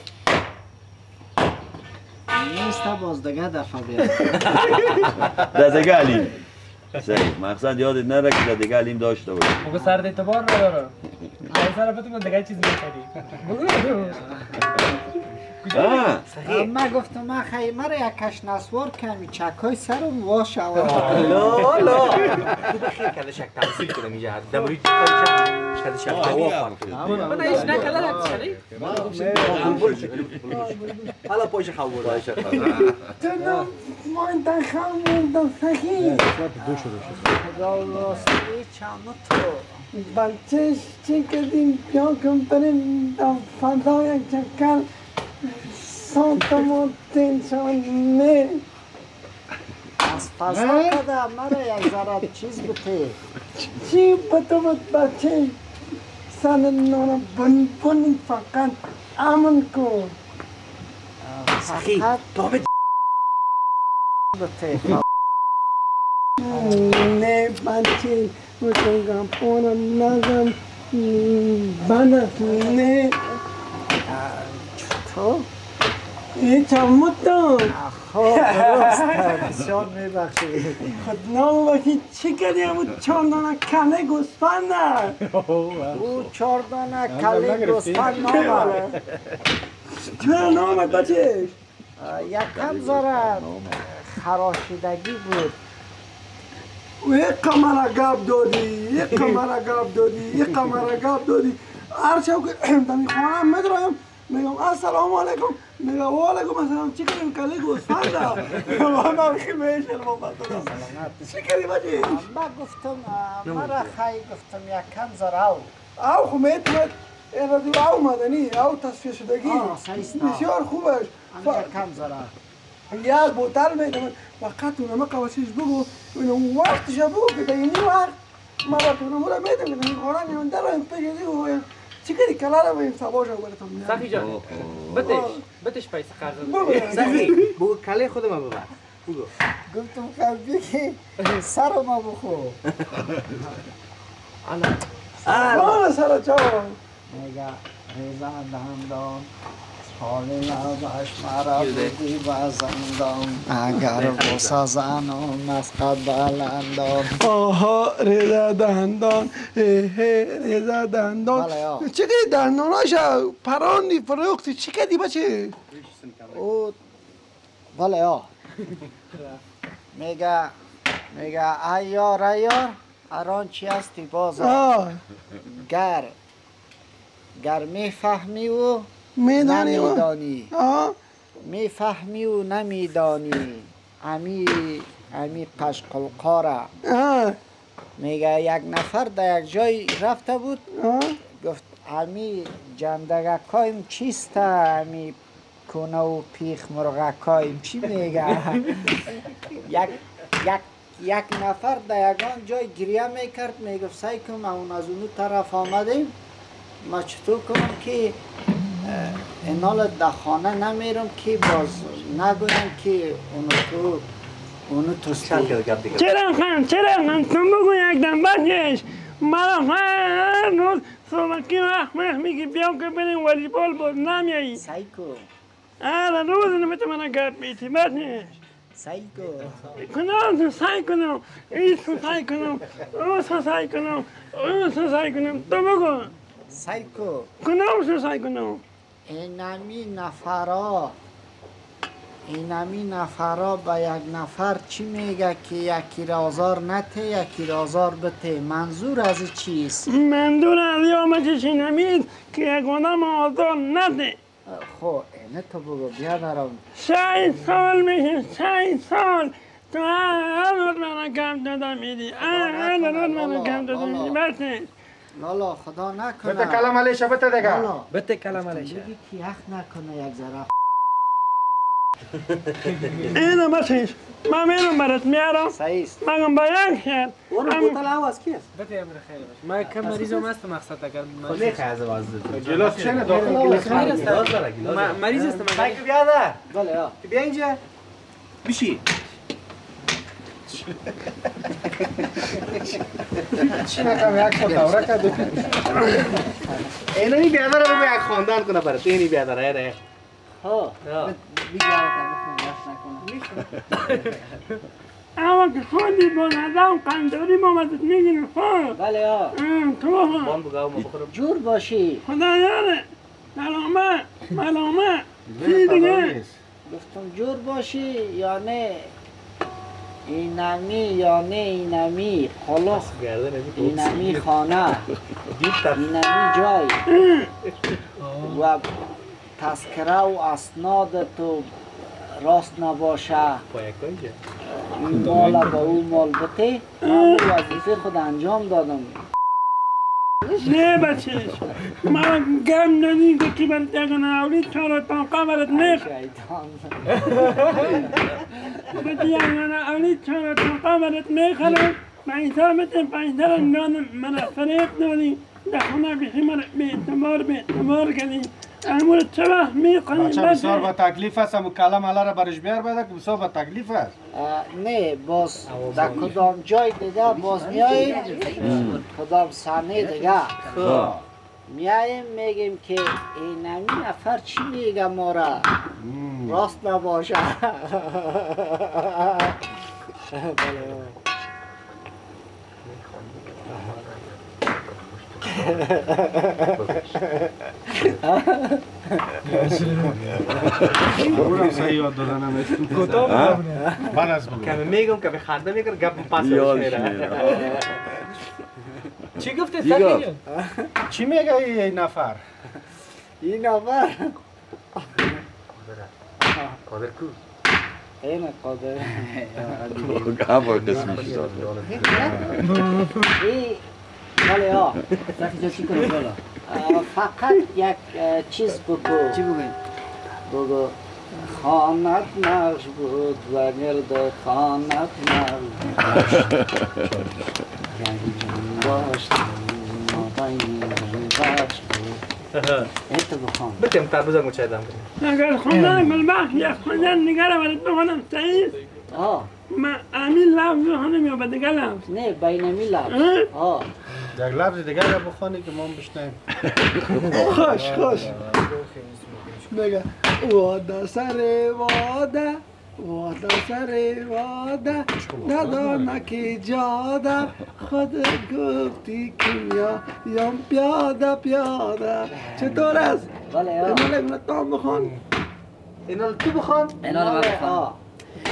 نیست باز دیگه دفعه بیاد در دیگه علیم صحیح مقصد یادت نره که در دیگه علیم داشته باشی مگه سرد اعتبار نداره این سر بتون دیگه چیز می‌خری ما گفتم ما خیمه را یک کش نسوار کمی چکای سرم واش لا لا تو بخیر کرده شک تمثیل کنم اینجا دموری شده شک من ایش نکرده لکت شدی حالا پایش خواب پایش تنم ما این دخم موندم سخی راستی چند تو بچهش چی کردیم بیا کم بریم در فضا یک چکر سانتا مونتینشان نه از فضا کده مرا یک ذره چیز بته چی بتو بت بچه سن نانا بن بن فقط امن کن سخی تو به بته نه بچه متونگم پونا نگم بند نه تو؟ هیچ هم متون خب درست بسیار میبخشی خود نام باشی چی کردی همون چهار دانه کله گوسفنده او چهار دانه کله گوسفند نامد چرا نامد بچهش یک کم زاره خراشیدگی بود یک کمره گاب دادی یک کمره گاب دادی یک کمره گاب دادی هر شب که دمی خانه میدرایم میگم السلام علیکم میگم و علیکم السلام چی کردیم کلی گوسفنده من خیلی میشل با بطورم چی کردی بچه ما گفتم مرا خیلی گفتم یک کم زاره او او خو میتوند این رادیو او مدنی او تصفیه شدگی بسیار خوبش یک کم زاره یک بوتل میتوند وقت اونم قواسیش بگو اونم وقتش بگو که اینی وقت ما با اونم را میتوند که این خوران یمن در این پیش دیگو چی کردی کلا را باید سباش رو برتم سخی جان بتش بتش پیس قرض سخی بگو کله خودم ببر بگو گفتم خیلی که سر ما بخو آلا سر چاو میگه ریزه دندان حالی لبش مرا بودی و زندان اگر بسازنم از قد بلندان آها ریزه دندان ریزه دندان چی کردی دنداناش پراندی فروختی چی کردی بچه او بله ها میگه میگه ایار ایار اران چی هستی باز گر گر میفهمی و نمیدانی میفهمی و نمیدانی امی امی پشقلقاره میگه یک نفر در یک جای رفته بود گفت امی جندگکایم چیست امی کنه و پیخ مرغکایم چی میگه یک یک یک نفر در یگان جای گریه میکرد میگفت سعی کنم اون از اون طرف آمدیم ما چطور کنم که اینال در خانه نمیرم که باز نگویم که اونو تو اونو توستی چرا خان چرا خان تو بگو یک دم بکش مرا هر روز صبحکی وقت میگی بیام که بریم والیبال بود نمیایی سعی کن هر روز نمیتونم گرد بیتی بکش سعی کن کنم تو سعی کنم ایسو سعی کنم اوسو سعی کنم اوسو سعی کنم تو بگو سعی کن کنم تو سعی کنم اینمی نفرا اینمی نفرا به یک نفر چی میگه که یکی را آزار نته یکی را آزار بته منظور از چیست؟ منظور از یامچه چی نمید که یک آدم آزار نته خب اینه تو بگو بیا درم شاید سال میشه شاید سال تو هر روز من کم داده میدی هر روز من کم داده میدی بسه لالا خدا نکنه بته کلم علیشه بته دیگه بته کلم علیشه بگی که یخ نکنه یک ذره اینه بسیش من میرم برات میارم سعیست مگم با یک شد اون بوتل عوض کیست؟ بته امر خیلی باش من کم مریضم هست مقصد اگر خلی خیز واسه گلاس چنه داخل گلاس مریض است من که بیا ده بله ها بیا اینجا بشی چی نکم یک سال دوره کرد اینو بیادر رو یک خواندن کنه برای تو اینی بیادر ایره ها بیگه اما که خودی با ندام قنداری مامدت میگیرم خود بله ها تو خود جور باشی خدا یاره ملامه ملامه چی دیگه گفتم جور باشی یا نه اینمی یا نه اینمی خلاص اینمی خانه اینمی جای و تذکره و اسناد تو راست نباشه این مال با اون مال بته من وظیفه خود انجام دادم نه بچهش من گم ندید که برد یکن اولی چارا تاقا برد نیخ بچه یکن اولی چارا تاقا برد نیخرم با حسابت پایدر نان مرا فریب دادی دخونه بخی مرا بیتمار بیتمار کردی امور چه وقت میکنی بچه بسیار با تکلیف است و کلم علا را برش بیار بیده که بسیار با تکلیف است نه باز در کدام جای دیگه باز میاییم کدام صحنه دیگه میاییم میگیم که اینمی نفر چی میگه ما را راست نباشه بودم سعی یاد دادن هم کتاب بعد از بگم که میگم که خنده میکرد گپ پاس میره چی گفته سعی چی میگه این نفر این نفر قادر کو این قادر گفت قسمش داد بله ها فقط یک چیز بگو چی بگو؟ بگو خانت نقش بود و گرد خانت نقش داشت نابایی بخش بود این تو بخوان بتیم تر بزرگ مچه دم کنیم اگر خوندن گلبخش یک خوندن نگره برد بخونم سعید ما امین لفظ بخونم یا به دیگه لفظ نه بینمی لفظ آه یک لفظ دیگه را بخوانی که ما هم بشنیم خوش خوش بگه واده سر واده واده سر واده ندانه که جاده خود گفتی کیا یم پیاده پیاده چطور است؟ بله اینال ابن تام بخون اینال تو بخون؟ اینال من بخون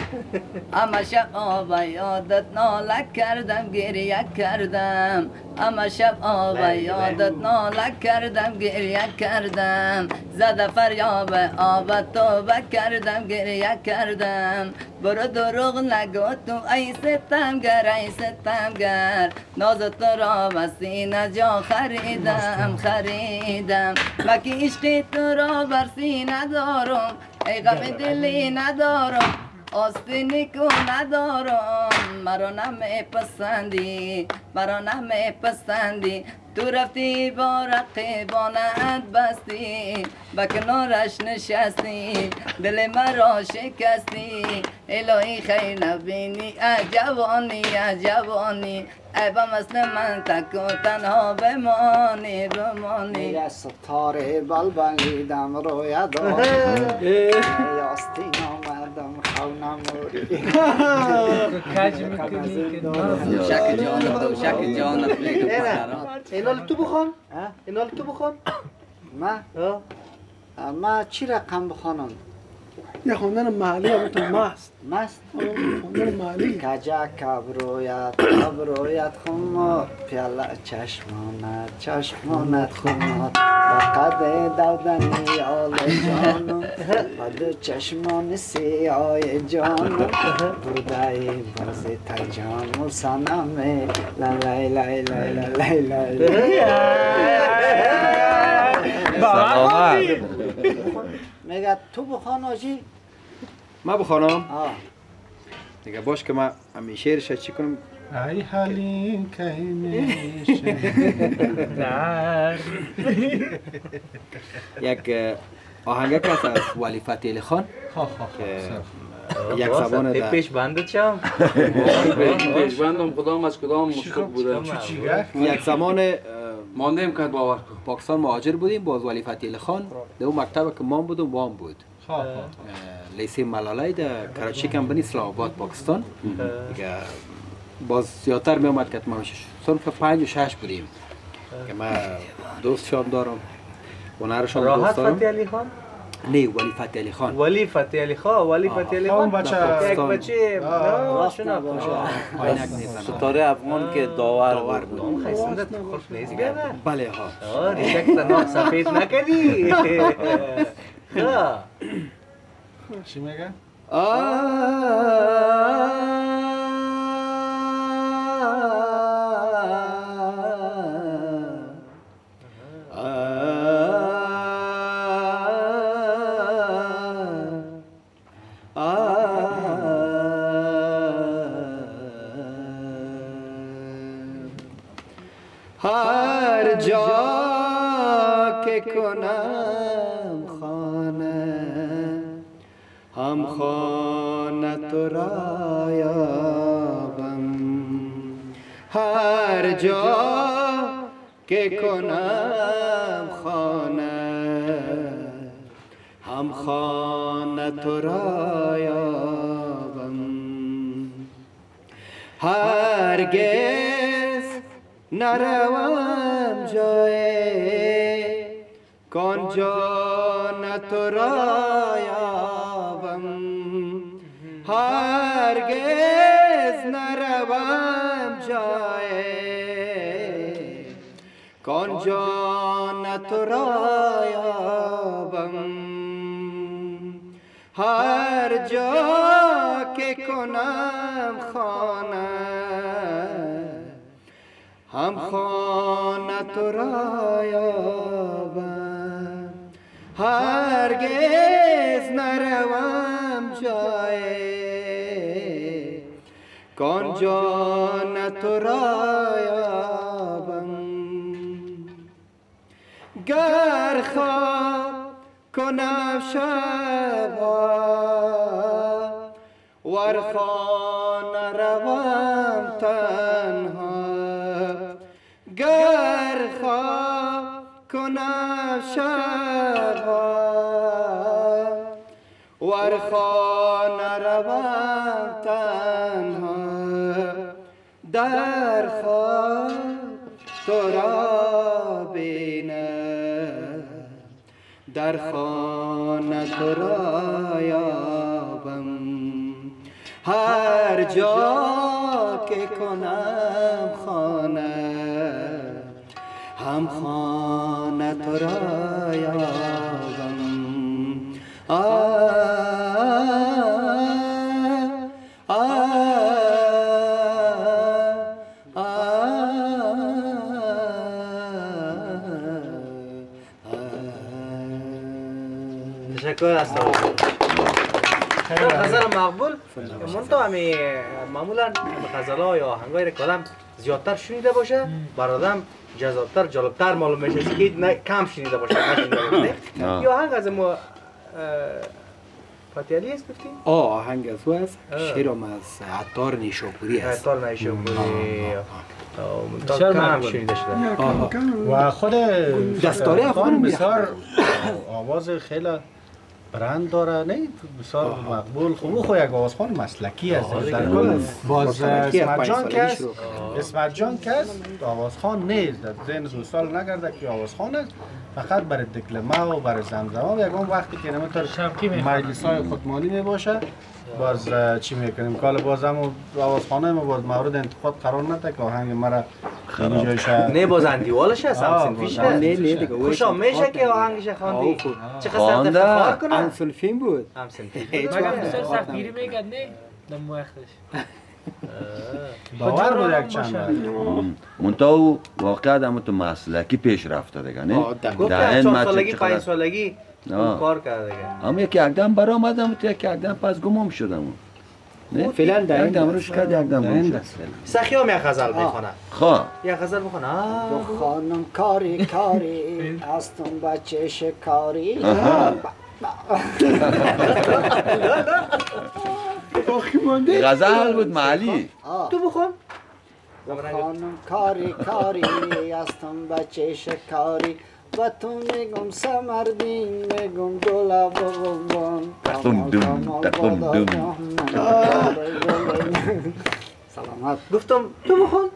اما شب آب یادت نالک کردم گریه کردم اما شب آب یادت نالک کردم گریه کردم زده فریاب آب توبه کردم گریه کردم برو دروغ نگو تو ای ستمگر ای ستمگر ناز تو را بسینه جا خریدم خریدم مکی عشقی تو را بر سینه دارم ای غم دلی ندارم آستینی کو ندارم مرا نمیپسندی مرا نمیپسندی تو رفتی با رقیبانت بستی به کنارش نشستی دل مرا شکستی الهی خیر نبینی عجبانی عجبانی ای با مثل من تک و تنها بمانی بمانی میگه ستاره بلبلیدم رویا دارم ای آستین آمدم خونم موری کج میکنی شک جانت شک جانت اینال تو بخوان؟ اینال تو بخوان؟ ما؟ ما چی رقم بخوانم؟ یه خواندن محلی هم تو مست مست؟ خواندن محلی کجا کبرویت کبرویت خمار پیاله چشمانت چشمانت خمار بقد دودنی آل جانم بد چشمان سیای جانم بودای بازی تجان و سنمه لای لای لای لای لای لای میگه تو بخوان آجی؟ ما بخوانم؟ دیگه باش که ما همین شعرش چی کنم؟ ای حالین که میشه یک آهنگک هست از ولی فتحی علی خان یک زبان در پیش بنده چم پیش بندم کدام از کدام مشکل بوده یک زمان مانده کرد باور کن پاکستان مهاجر بودیم باز ولی فتحی علی خان در اون مکتب که ما بودم وام بود لیسه ملالای در کراچی کمپنی اسلام آباد پاکستان دیگه باز زیادتر می آمد که ما صنف پنج و شش بودیم که ما دوست شام دارم هنرشان دوست دارم. راحت فتحی علی خان؟ نه ولی فتحی علی خان ولی فتحی علی خان ولی فتحی علی خان یک بچه ستاره افغان که داور بود خیسندت خوش نیست بله ها ریشک تنها سفید نکردی چی میگه؟ هر جا که کنم خانه هم خانه تو را یابم هر جا که کنم خانه هم خانه تو را یابم هرگز نروم جای کانجا نه تو را یابم هرگز نروم جای کانجا نه تو را یابم هر جا که کنم خانه هم خانه تو را یابم هرگز نروم جای کانجا نه تو را یابم گر خواب کنم شبا ور خانه روم تنها گر خواب کنم شبا ور خانه روم تنها در خواب تو را بینم در خانه تو را یابم هر جا که کنم خانه هم خانه تو را یابم تشکر است. غزل مقبول من تو همی معمولا غزل‌ها یا آهنگایی که آدم زیادتر شنیده باشه بر آدم جذابتر جالبتر معلوم میشه که نه کم شنیده باشه نشنیده باشه. یا آهنگ از ما فاتیالی است گفتی؟ آه آهنگ از او است. شعرم از عطار نیشاپوری است. عطار نیشاپوری تا کم شنیده شده. و خود دستاری خان بسیار آواز خیلی برند داره، نه بسیار مقبول. خب خو یک آوازخوان مسلکی است در کل. باز اسمت جان کس اسمت جان کس آوازخوان نیست، در ذهن دوستان نگرده که آوازخوان است، فقط برای دکلمه و برای زمزمه و یکم وقتی که نمیتر مجلس های خودمانی می باشه باز چی میکنیم کال باز هم آوازخانه ما باز مورد انتقاد قرار نده که آهنگ مرا اینجایش نه باز اندیوالش هست هم سنفیش نه نه دیگه خوشم میشه که آهنگش خواندی چقدر سخت افتخار کنه هم سنفیم بود هم سنفیم مگه بسیار سختگیری میکرد نه دم وقتش باور بود یک چند منتها واقعا هم تو مسلکی پیش رفته دیگه نه گفتم چهار سالگی پنج سالگی کار کرده دیگه هم یکی اقدام برآمدم تو یکی اقدام پس گمم شدم نه فعلا در این دمروش کرد اقدام گم شد سخیام یک غزل میخونه خواه یک غزل میخونه تو خانم کاری کاری هستم بچه شکاری غزل بود معلی تو بخون خانم کاری کاری هستم بچه شکاری و تو میگم سمردین میگم دولا بابان تقوم دوم تقوم دوم سلامت گفتم تو بخون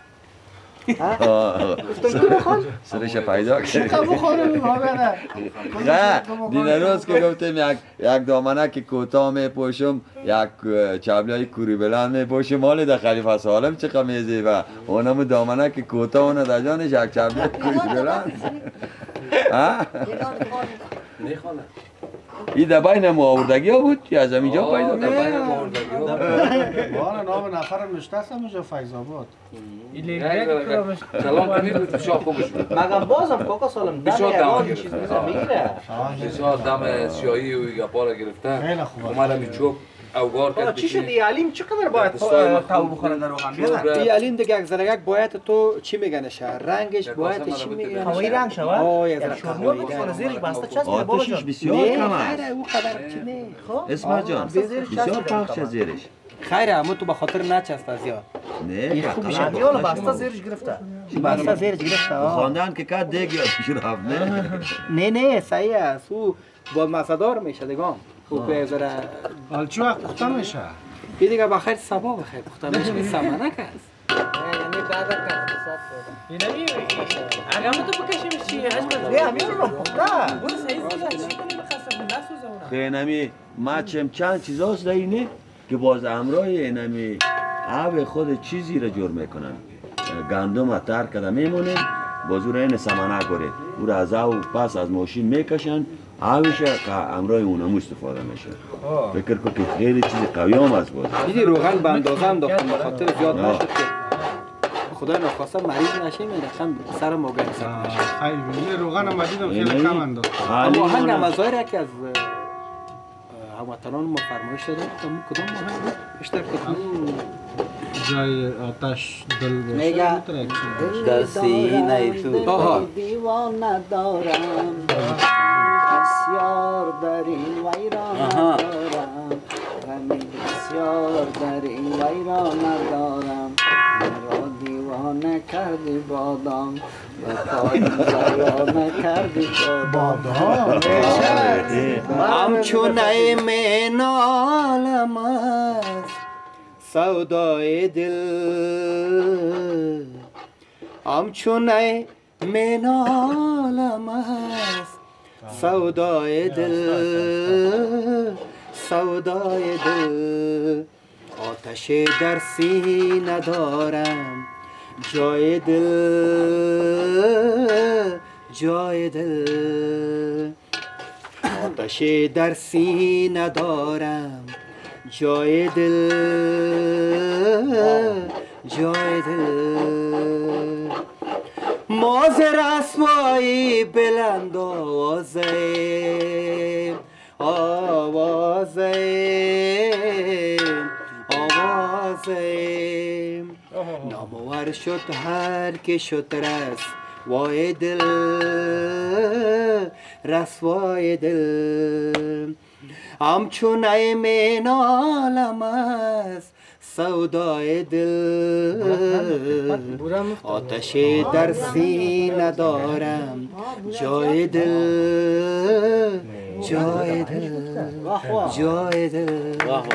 گفتم تو بخون سرش پیدا کرد چقدر بخورم بابا نه دیگه روز که گفتم یک یک دامنه که کوتاه میپوشم یک چابلای کوری بلند میپوشم مال در خلیفه سالم چقدر میزیبه اونم دامنه که کوتاه اون در جانش یک چابلای کوری بلند ها میخونه این در بین معاوردگی ها بود یا از همینجا پیدا در بین معاوردگی ها بالا نام نفرم نشته است همینجا فیض آباد سلام کبیر بود بسیار خوبش بود مگم بازم کاکا سالم دم یوان چیز میگیره بسیار دم سیاهی و گپا را گرفته خیلی خوب اومدم این چوب اوگار کرد چی شد ای علیم چقدر باید تاو بخوره در روغن بیادن ای علیم دیگه یک زرگک باید تو چی میگنش رنگش باید چی میگنش هوایی رنگ شود آه یک شورمول بخوره زیرش بسته چست بابا آتشش جان بسیار کم نه است او قدر چی نه اسمت جان بسیار پخش از زیرش خیره اما تو به خاطر نچسته زیاد نه خوب میشه دیال بسته زیرش گرفته بسته زیرش گرفته خواندن که کرد دیگه یادش رفت نه نه نه صحیح است او با مزدار میشه دیگه او به ذره حال چی وقت پخته میشه یه دیگه بخیر سبا بخیر پخته میشه سمنک است یعنی بعد از یه نمی اگه تو بکشیم چی حجم نه همین رو پخته برو صحیح سوزه چی کنیم خسته نسوزه اونم خیلی نمی ما چم چند چیز هست در اینه که باز امرای اینمی آب خود چیزی را جور میکنن گندم تر کده میمونه باز او را این سمنه کرد او را از او پس از ماشین میکشن آبش که امرای اونم استفاده میشه فکر کن که خیلی چیز قوی هم است باز دیدی روغن به اندازه انداختم به خاطر زیاد نشد که خدا نخواسته مریض نشه میرخم سر ما گرسه نشه خیلی روغن هم دیدم خیلی کم انداخت اما آهنگ هم از ظاهر که از هموطنان ما فرمایش دادن کدام آهنگ بود بیشتر کدام جای آتش دل باشه میگه در سینه تو دیوانه دارم بسیار در این ویرانه دارم غمی بسیار در این ویرانه دارم مرا دیوانه کردی بادام و پای زیانه کردی بادام همچون می نالم از سودای دل همچون می نالم از سودای دل سودای دل آتش در سینه دارم جای دل جای دل آتش در سینه دارم جای دل جای دل ماز رسوایی بلند آوازه آوازه آوازه نامور شد هر که شد رس وای دل رسوای دل همچون ایمن عالم است سودای دل آتش در سینه دارم جای دل جای دل جای دل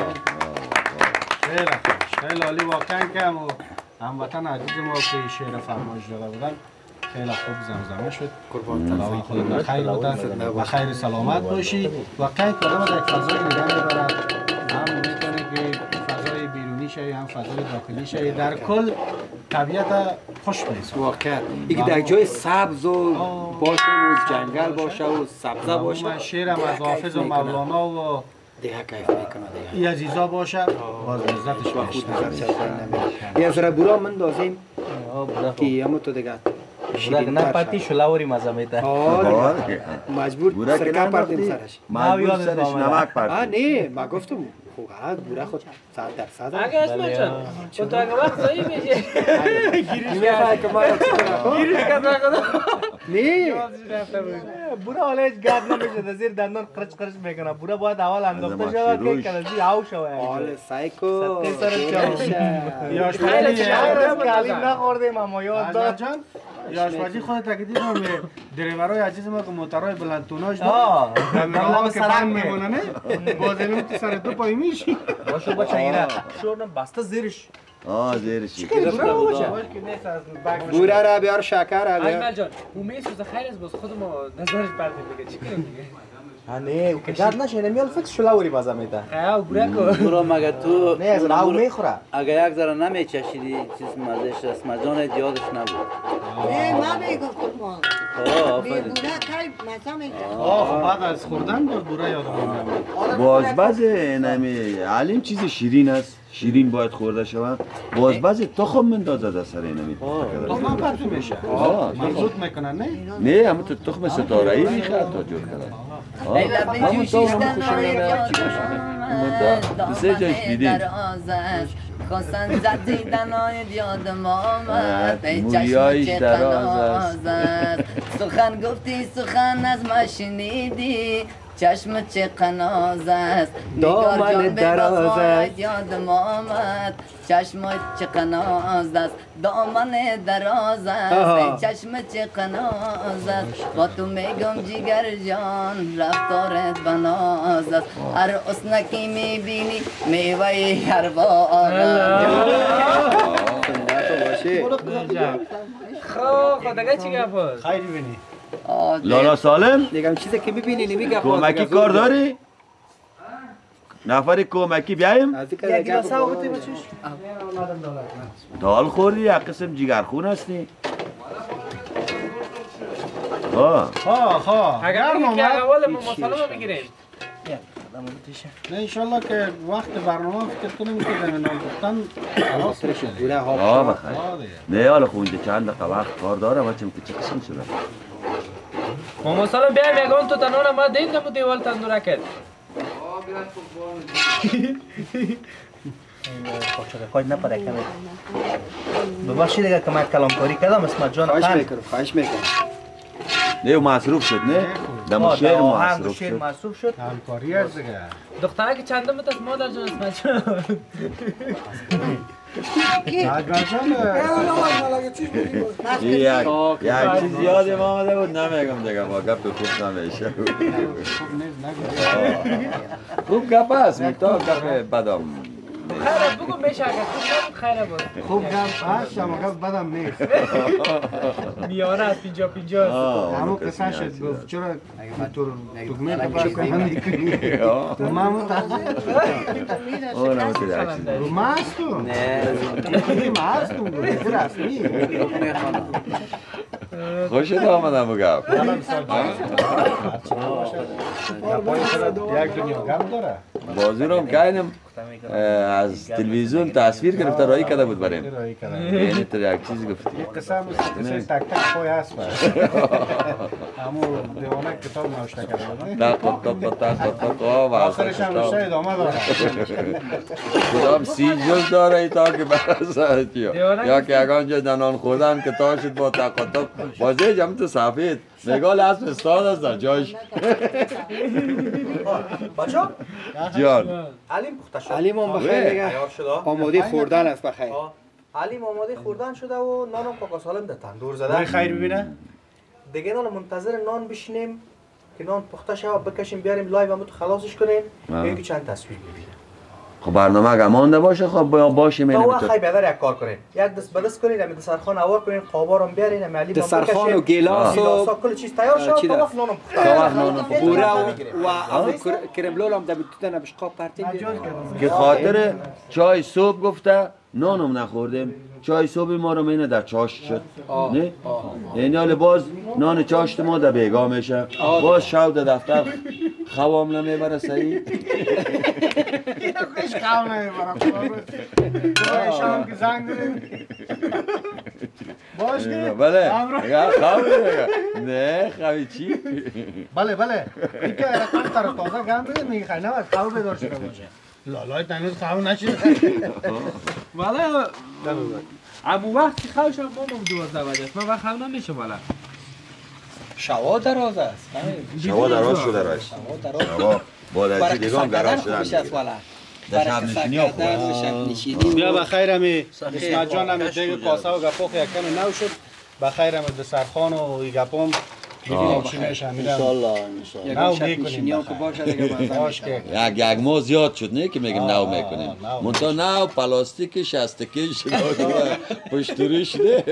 خیلی خوب خیلی عالی واقعا که هموطن عزیز ما که شعر فرمایش داده بودن خیلی خوب زمزمه شد. خداوند خودت بخیر بودن بخیر سلامت باشی. واقعا که آدم در یک فضای نگاه میبرد هم میتونه که فضای بیرونی شوی هم فضای داخلی شوی در کل طبیعت خوش بیست. واقعا اینکه در جای سبز و باشه و جنگل باشه و سبزه باشه. من شعرم از حافظ و مولانا و دیگه کیف میکنه دیگه. این عزیزا باشه باز لذتش بیشتر. یه ذره برا من دازیم که همون تو دیگه بودک نه پرتی شلاوری مزه میده. مجبور سرکه پرتیم سرش. مجبور سرش نمک پرتیم. آه نه ما گفتم خوب هست بوره خود صد درصد. اگه اسم چند تو تو اگه وقت زایی میشه. گیریش میخوای که ما گیریش کد نکنه. نه. بوره حالا هیچ گرد نمیشه دزیر دندان قرچ قرچ میکنه. بوره باید اول انداخته شود که کلزی آو شود. حال سایکو. سطح سرش چاوشه. یاش خیلی چند که علیم نخوردیم اما یاد داد. یاشفاجی خود تاکیدی کنم دریورای عزیز ما که موترهای بلند توناژ دارن دریورها که بند میمونه نه بازنمون تو سر دو پای میشی باشو بچه ایره شورنم بسته زیرش آه زیرش چی کنی بوره ما باشه بوره را بیار شکر را بیار اجمل جان اون میسوزه خیر است باز خود ما نظرش پردیم دیگه چی کنیم دیگه ها نه او که گرد نشه نمیال فکر شلاوری بازه میده ها بوره کو برو مگه تو نه از راو میخوره اگه یک ذره نمیچشیدی چیز مزهش است مجانت یادش نبود نه من میگفتم ما آه بی آفرین بوره کی مثلا میگفتم آه بعد از خوردن باز بوره یادم میاد بازبز نمی علیم چیز شیرین است شیرین باید خورده شود بازبز تخم مندازه در سر نمی تخم پرتو میشه مخلوط میکنن نه نه همون تو تخم ستاره‌ای میخواد تا جور کردن همون تو همون خوشم سه جایش دیدیم خواستن زدیدن آید یادم آمد به موریایش چشم چه دراز است سخن گفتی سخن از ما شنیدی چشم چه قناز است دامن دراز است یادم آمد چشم چه قناز است دامن دراز است چشم چه قناز است با تو میگم جگر جان رفتارت بناز است هر اسنکی میبینی میوه هر بار خب خداگه چی گفت است خیلی بینی لالا سالم دیگه چیزی که میبینی نمیگه کمکی کار داری؟ نفری کمکی بیایم؟ یک گلاس آب بده بچه‌ش دال خوردی یک قسم جگرخون هستی؟ ها ها ها اگر میگی که اول ما مسئله ما بگیریم نه انشالله که وقت برنامه فکر کنیم که زمین نام گفتن خلاص میشه بوره ها آه بخیر نه حالا خونده چند دقیقه وقت کار دارم بچم که چه قسم شده ما مسئله بیایم یکان تو تنونه ما دید نمو دیوال تندوره کرد خوشگه خواهد نپره کمی ببخشید دیگه که من کلامکاری کردم اسمت جان خواهش میکنم خواهش میکنم نه مصروف شد نه دم شعر مصروف شعر شد مصروف شد همکاری است دیگه دختره که چندم است مادر جان اسمت جان اجمل جان یک یک چیز یادم آمده بود نمیگم دیگه ما گپ خوب نمیشه خوب گپ است تا گپ بدم خیره بگو میشه اگر خوب نبود خیره بود. خوب گم هست اما گم بدم نیست. میانه از پینجا پینجا است. همون قصه شد گفت چرا اینطور دکمه خبر کنم میکنی؟ تو مامو تحصیل؟ اون هم تدرکشید. رو ماست تو؟ نه. رو ماست تو؟ رو رسمی؟ خوشت آمدم بگم. یک دنیا گم داره. بازی رو هم کردیم از تلویزیون تصویر گرفته رایی کرده بود بریم. یعنی تو یک چیزی گفتی. یک قسم قصه تک تک پای هست بر. همو دیوانه کتاب نوشته کرده. تا تا تا تا تا تا تا و آخرش هم نوشته ادامه داره. کدام سی جز داره تا که برسه یا که اگان جا دنان خوردن که تا شد با تقاطب بازی جمع تو سفید نگاه اسب استاد است در جایش. بچا جان علیم پخته شد. علیم هم بخیر دیگه آماده خوردن است بخیر. علیم آماده خوردن شده و نانم کاکا سالم در تندور زده. وای خیر ببینه. دیگه نان منتظر نان بشینیم که نان پخته شود بکشیم بیاریم لایو هم تو خلاصش کنیم یکی چند تصویر ببینیم. خب برنامه اگه مانده باشه خب باشیم تا اینه وقت خیلی بهتر یک کار کنین یک دست به دست کنین همین دسترخوان اوار کنین قابا رو بیارین همین علیم دسترخوان و گیلاس و کل چیز تیار شد تا وقت نانم پخته بوره و ابو کرملول هم در بیتوتن بشقاب پرتین که خاطر چای صبح گفته نانم نخوردیم چای صبح ما رو مینه در چاشت شد نه؟ یعنی حالا باز نان چاشت ما در بیگاه میشه باز شو در دفتر خوام نمیبره صحیح کش خوام نمیبره شام که زنگ داریم باش که بله خوام نمیبره نه خوی چی؟ بله بله این که رقم تر تازه گم بگید میگه خیلی نباید خواه بدار شده باشه لالای تنیز خواه نشده والا امو وقت که خوش هم ما دوازده بجه است من وقت خواه نمیشه والا شوا دراز است شوا دراز شده راش شوا با درجه دیگه هم گراز شدن در شب نشینی ها خوبه بیا بخیر همی اسمت جان همی دیگه کاسه و گپاق یک کمی نو شد بخیر همی دسترخوان و گپام ببینیم چی میشه میرم انشالله نو میکنیم بخیر یک یک ماه زیاد شد نه که میگیم نو میکنیم منطقه نو پلاستیک شستکش پشتوریش نه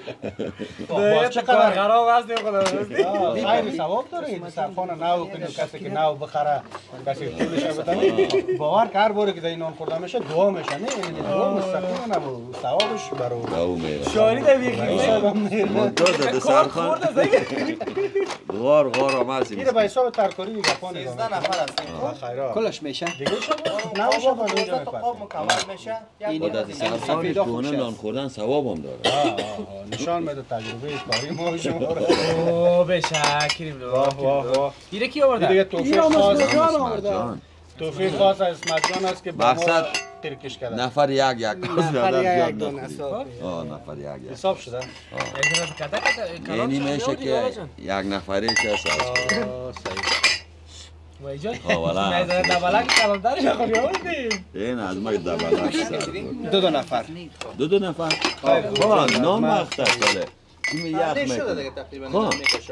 چقدر خراب هست خیلی ثواب داره دسترخوان نو کنیم کسی که نو بخره کسی پولش بده باور که هر باری که در این نان خورده میشه دعا میشه نه دعا مستقیم نبود ثوابش برو دعا میره شاری در بیخی منطقه دسترخوان غار غار هم هست اینه به حساب ترکاری دیگه پا نگاه سیزده نفر هستیم کلش میشه دیگه شد نباشه با اینجا میپرد مکمل میشه با دسترخوان کهنه نان خوردن ثواب هم داره نشان میده تجربه کاری ما شما اوه بشکریم واه واه واه دیگه کی آورده؟ دیگه توفیق خاص توفیق خاص اسمت جان است که با ما ترکش کرده نفر یک یک نفر یک دونه آه نفر یک یک حساب شده یعنی میشه که یک نفری که هست وای جان والا میذاره دبلک کلندرش آخری آوردیم این از ما دبلک سر دو دو نفر دو دو نفر بابا نام وقت است داره این یک شده دیگه تقریبا میکشه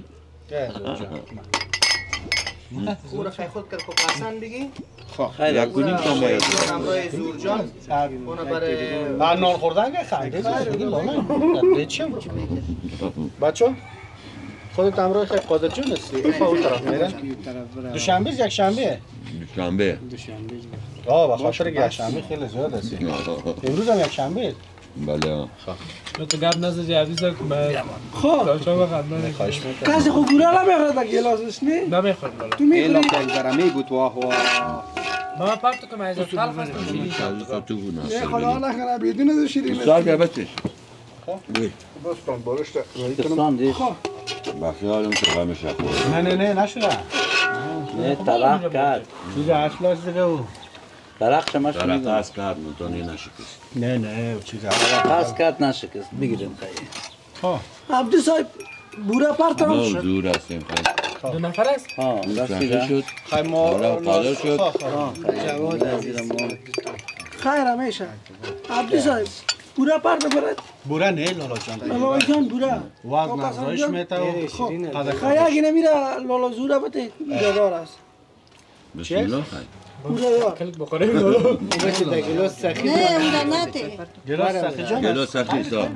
خور خیلی خود کرد که پسند بگی خیر یک کنیم تا باید همراه زورجان اونو برای نان خوردن که خیلی دیگه لالا چیم بچه خودت همراه خیلی قادر جون هستی این با اون طرف میره دوشنبه یک شنبه دوشنبه آه بخاطر یک شنبه خیلی زیاد هستی امروز هم یک شنبه بله تو گپ نزدی عزیز که من خب شما خدمت خواهش میکنم کسی خوب گوره نمیخواد با گلاسش نه نمیخواد تو میخوری این درمی بود واه واه ما پرت که مایز تلخ است شیرین تو بود نه خدا نکنه بدون از شیرین سال که بچه بس کن برش دستان دیش با خیالم که غمش خورد نه نه نه نشده نه طلاق کرد چیز اصلاش دیگه او طلاق شما طلاق شمیدم از کرد منطقه نشکست نه نه چیز طلاق از کرد نشکست بگیریم خیلی ها عبدی صاحب بورا پرتام نه شد دور هستیم خیلی دو نفر است ها دوشنبه شد خیلی ما قادر شد خیر همیشه عبدی صاحب بورا پرت برد بوره نه لالا جان لالا جان بورا وزن افزایش میته و خیلی اگه نمیره لالا زوره بده دادار است بسم الله خیلی کلک بخوریم دارو گلاس سخی نه اونجا نته گلاس سخی جان گلاس سخی سا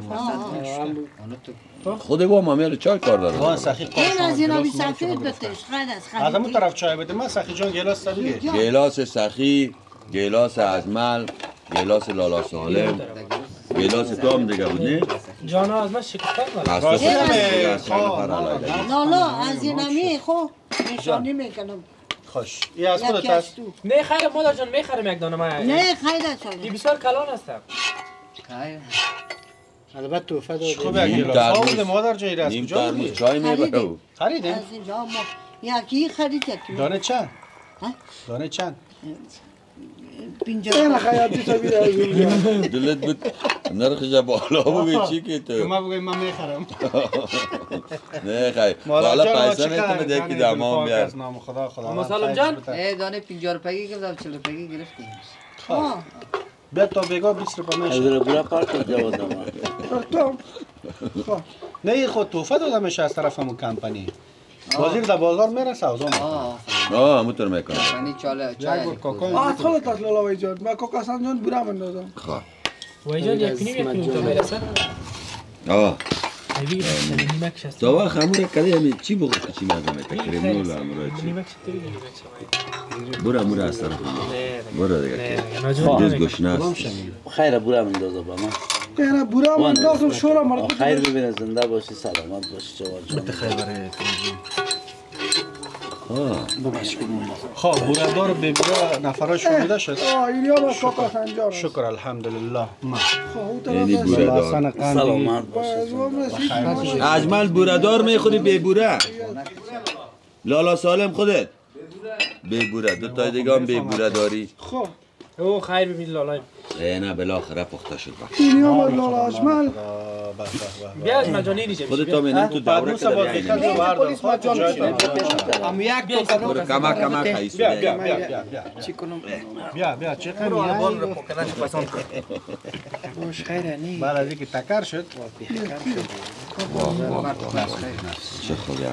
خود با مامیل چای کار داره وان سخی این از اینا بی سفید بتش خیلی از خیلی از همون طرف چای بده من سخی جان گلاس سخی گلاس سخی گلاس ازمل گلاس لالا سالم گلاس تو هم دیگه بود نه؟ جانا از من شکفتن لالا از این همی خو نشانی میکنم خوش ای از خودت هست؟ نه خیر مادر جان میخرم یک دانه من نه خیر است این بسیار کلان هستم البته توفه داده خوب یک گلاس ها بوده مادر جایی رست نیم ترموز چای میبره خریده؟ از اینجا ما یکی خرید یکی دانه چند؟ دانه چند؟ پینجا این خیاطی تو بیره از اونجا دلت بود نرخش بالا بگی چی که تو ما بگویم من میخرم نه خیر بالا پیسه میتونه دیگه که دمام بیار خدا خدا اما سلام جان ای دانه پنجاه روپیه گرفتم چهل روپیه گرفتیم بیا تا بگاه بیست روپیه میشه از برا پارک جواد ما نه خود توفه داده میشه از طرف همون کمپانی وزیر در بازار میره سودا میکنه آه همونطور میکنه یعنی چاله چای آه خلط از لالا وی جان من کوکا حسن جان برام اندازم خواه وی جان یک کنیم یک کنیم تو میرسه آه ایوی نیمک شست تو وقت همون کلی همی چی بخور که چی مزه میتا کرمول همون چی نیمک شد نیمک برو همون از طرف برو دیگه دیز گوشنه است خیر برام اندازه با من نه برام اندازم شورا مرد خیر ببینه زنده باشی سلامت باشی جواد جان بده خیر برای خب بوردار به بورا نفرها شمیده شد آه اینیا با کوکا حسن جان شکر الحمدلله ما یعنی بوردار سلامت باشی اجمل بوردار میخوری به بوره لالا سالم خودت به بوره دو تا دیگه هم به بوره داری خب او خیر ببین لالا نه بالاخره پخته شد اینیا با لالا اجمل بیا از مجانی نیجه خودت هم اینم تو دوره که داری نه پلیس مجان ام یک تو کنم برو کما کما خیلی بیا بیا بیا بیا چی کنم بیا بیا چه کنی بال رو پکدن پسند خوش خیره نی بعد از اینکه تکر شد چه خوب یک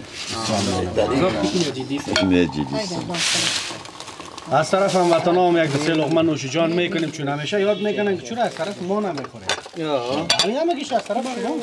نانه جدی از طرف هم وطن هم یک سه لقمه نوش جان میکنیم چون همیشه یاد میکنن که چون از طرف ما نمیخوریم همین هم میگیش از طرف شما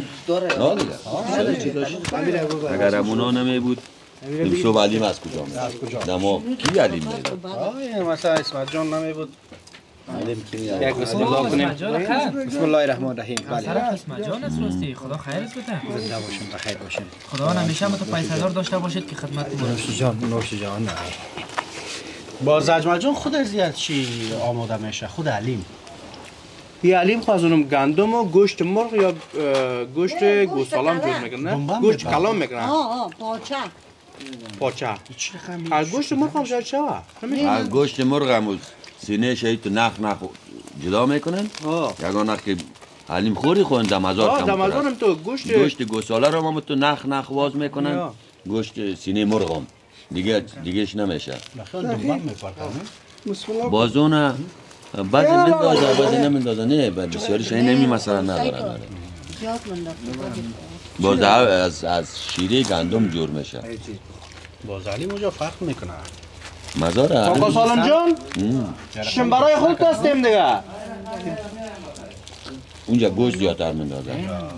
داره اگر همونا نمی بود امشب علیم از کجا میاد دما کی علیم میاد آه مثلا اسمت جان نمی بود علیم کی یک بسم الله کنیم بسم الله الرحمن الرحیم بله طرف اسمت جان است راستی خدا خیرت بده زنده باشین بخیر باشین خدا همیشه متو پیسه‌دار داشته باشید که خدمت کنید نوش جان نوش جان نه با زجمل جان خود زیاد چی آماده میشه خود علیم یه علیم خواهد اونم گندم و گوشت مرغ یا گوشت گوسالام جور میکنن نه؟ گوشت کلام میکنن آه آه پاچه پاچه از گوشت مرغ هم شاید شوه از گوشت مرغ هم سینه شاید تو نخ نخ جدا میکنن یگان نخ که علیم خوری خون دمازار کم دمازار هم تو گوشت گوشت گوساله رو هم تو نخ نخ واز میکنن گوشت سینه مرغ هم دیگه دیگهش نمیشه بازونه بعضی میندازه بعضی نمیندازه نه بسیاری شایی نمی مثلا ندارن باز از از شیره گندم جور میشه باز علیم اونجا فرق میکنه مزاره کاکا سالم جان شم برای خود هستیم دیگه اونجا گوشت زیادتر میندازه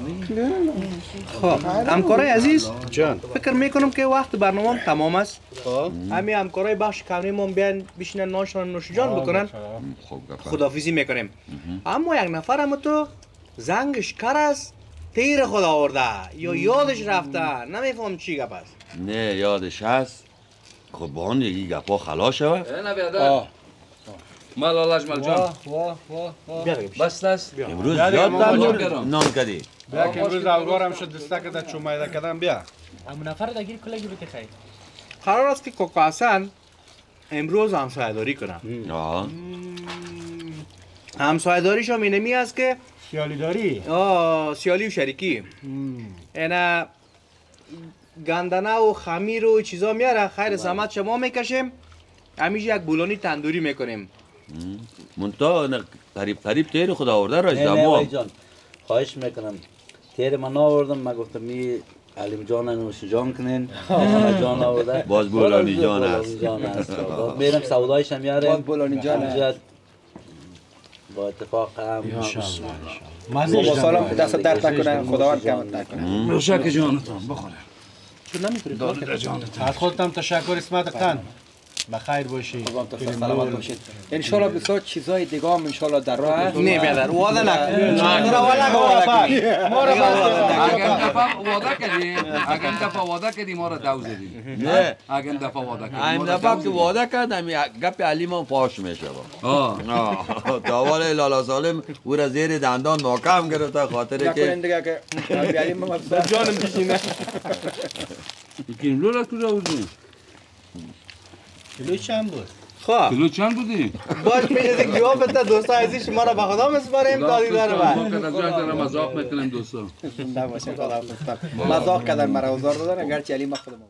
خب همکارای عزیز جان فکر میکنم که وقت برنامه تمام است همین همکارای بخش کمری ما بیان بشینن ناشتن نوش جان بکنن خداحافظی میکنیم اما یک نفر هم تو زنگش کر است تیر خدا آورده یا یادش رفته نمیفهم چی گپ است نه یادش هست خب با اون یکی گپا خلاص شوه نه بیادر مال اجمل جان بس دست امروز یاد نام کردی بیا که امروز الگارم شد دسته کده چومیده کدم بیا همون نفر دگیر کلگی بده خیر قرار است که کاکا حسن امروز همسایه‌داری کنم آه همسایه‌داریش هم اینمی است که سیالی داری؟ آه سیالی و شریکی اینا گندنه و خمیر و چیزا میاره خیر زحمت شما میکشیم همیشه یک بولانی تندوری میکنیم منتا قریب قریب تیر خدا آورده راش نه نه وای جان خواهش میکنم تیر من آوردم من گفتم می علیم جان نوش جان کنین همه جان آورده باز بولانی جان است جان است باز میرم سودایش هم میاریم باز بولانی جان است با اتفاق هم بابا سلام دست درد نکنه خداوند کمت نکنه روشک جانتان بخوره تو نمیتونی داده جانتان از خودتم تشکر اسمت خان بخیر باشی سلامت باشید ان شاء الله بسیار چیزای دیگه هم ان شاء الله در راه است نه بیادر وعده نکن ما رو اگر دفعه وعده کردی اگر دفعه وعده کردی ما رو دو زدی نه اگر دفعه وعده کردی این دفعه که وعده کردم گپ علیم فاش میشه آه تاوال لالا سالم او را زیر دندان محکم گرفته خاطر که دیگه که علیم ما جانم میشینه کیلو را کجا بودی کیلو چند بود خواه کیلو چند بودی باش پیش از یک جواب بده دوستا عزیز شما را به خدا مسپاریم تا دیدار بعد ما که از جای در مذاق میکنیم دوستا مذاق کردن مرا اوزار دادن اگرچه علی ما خودم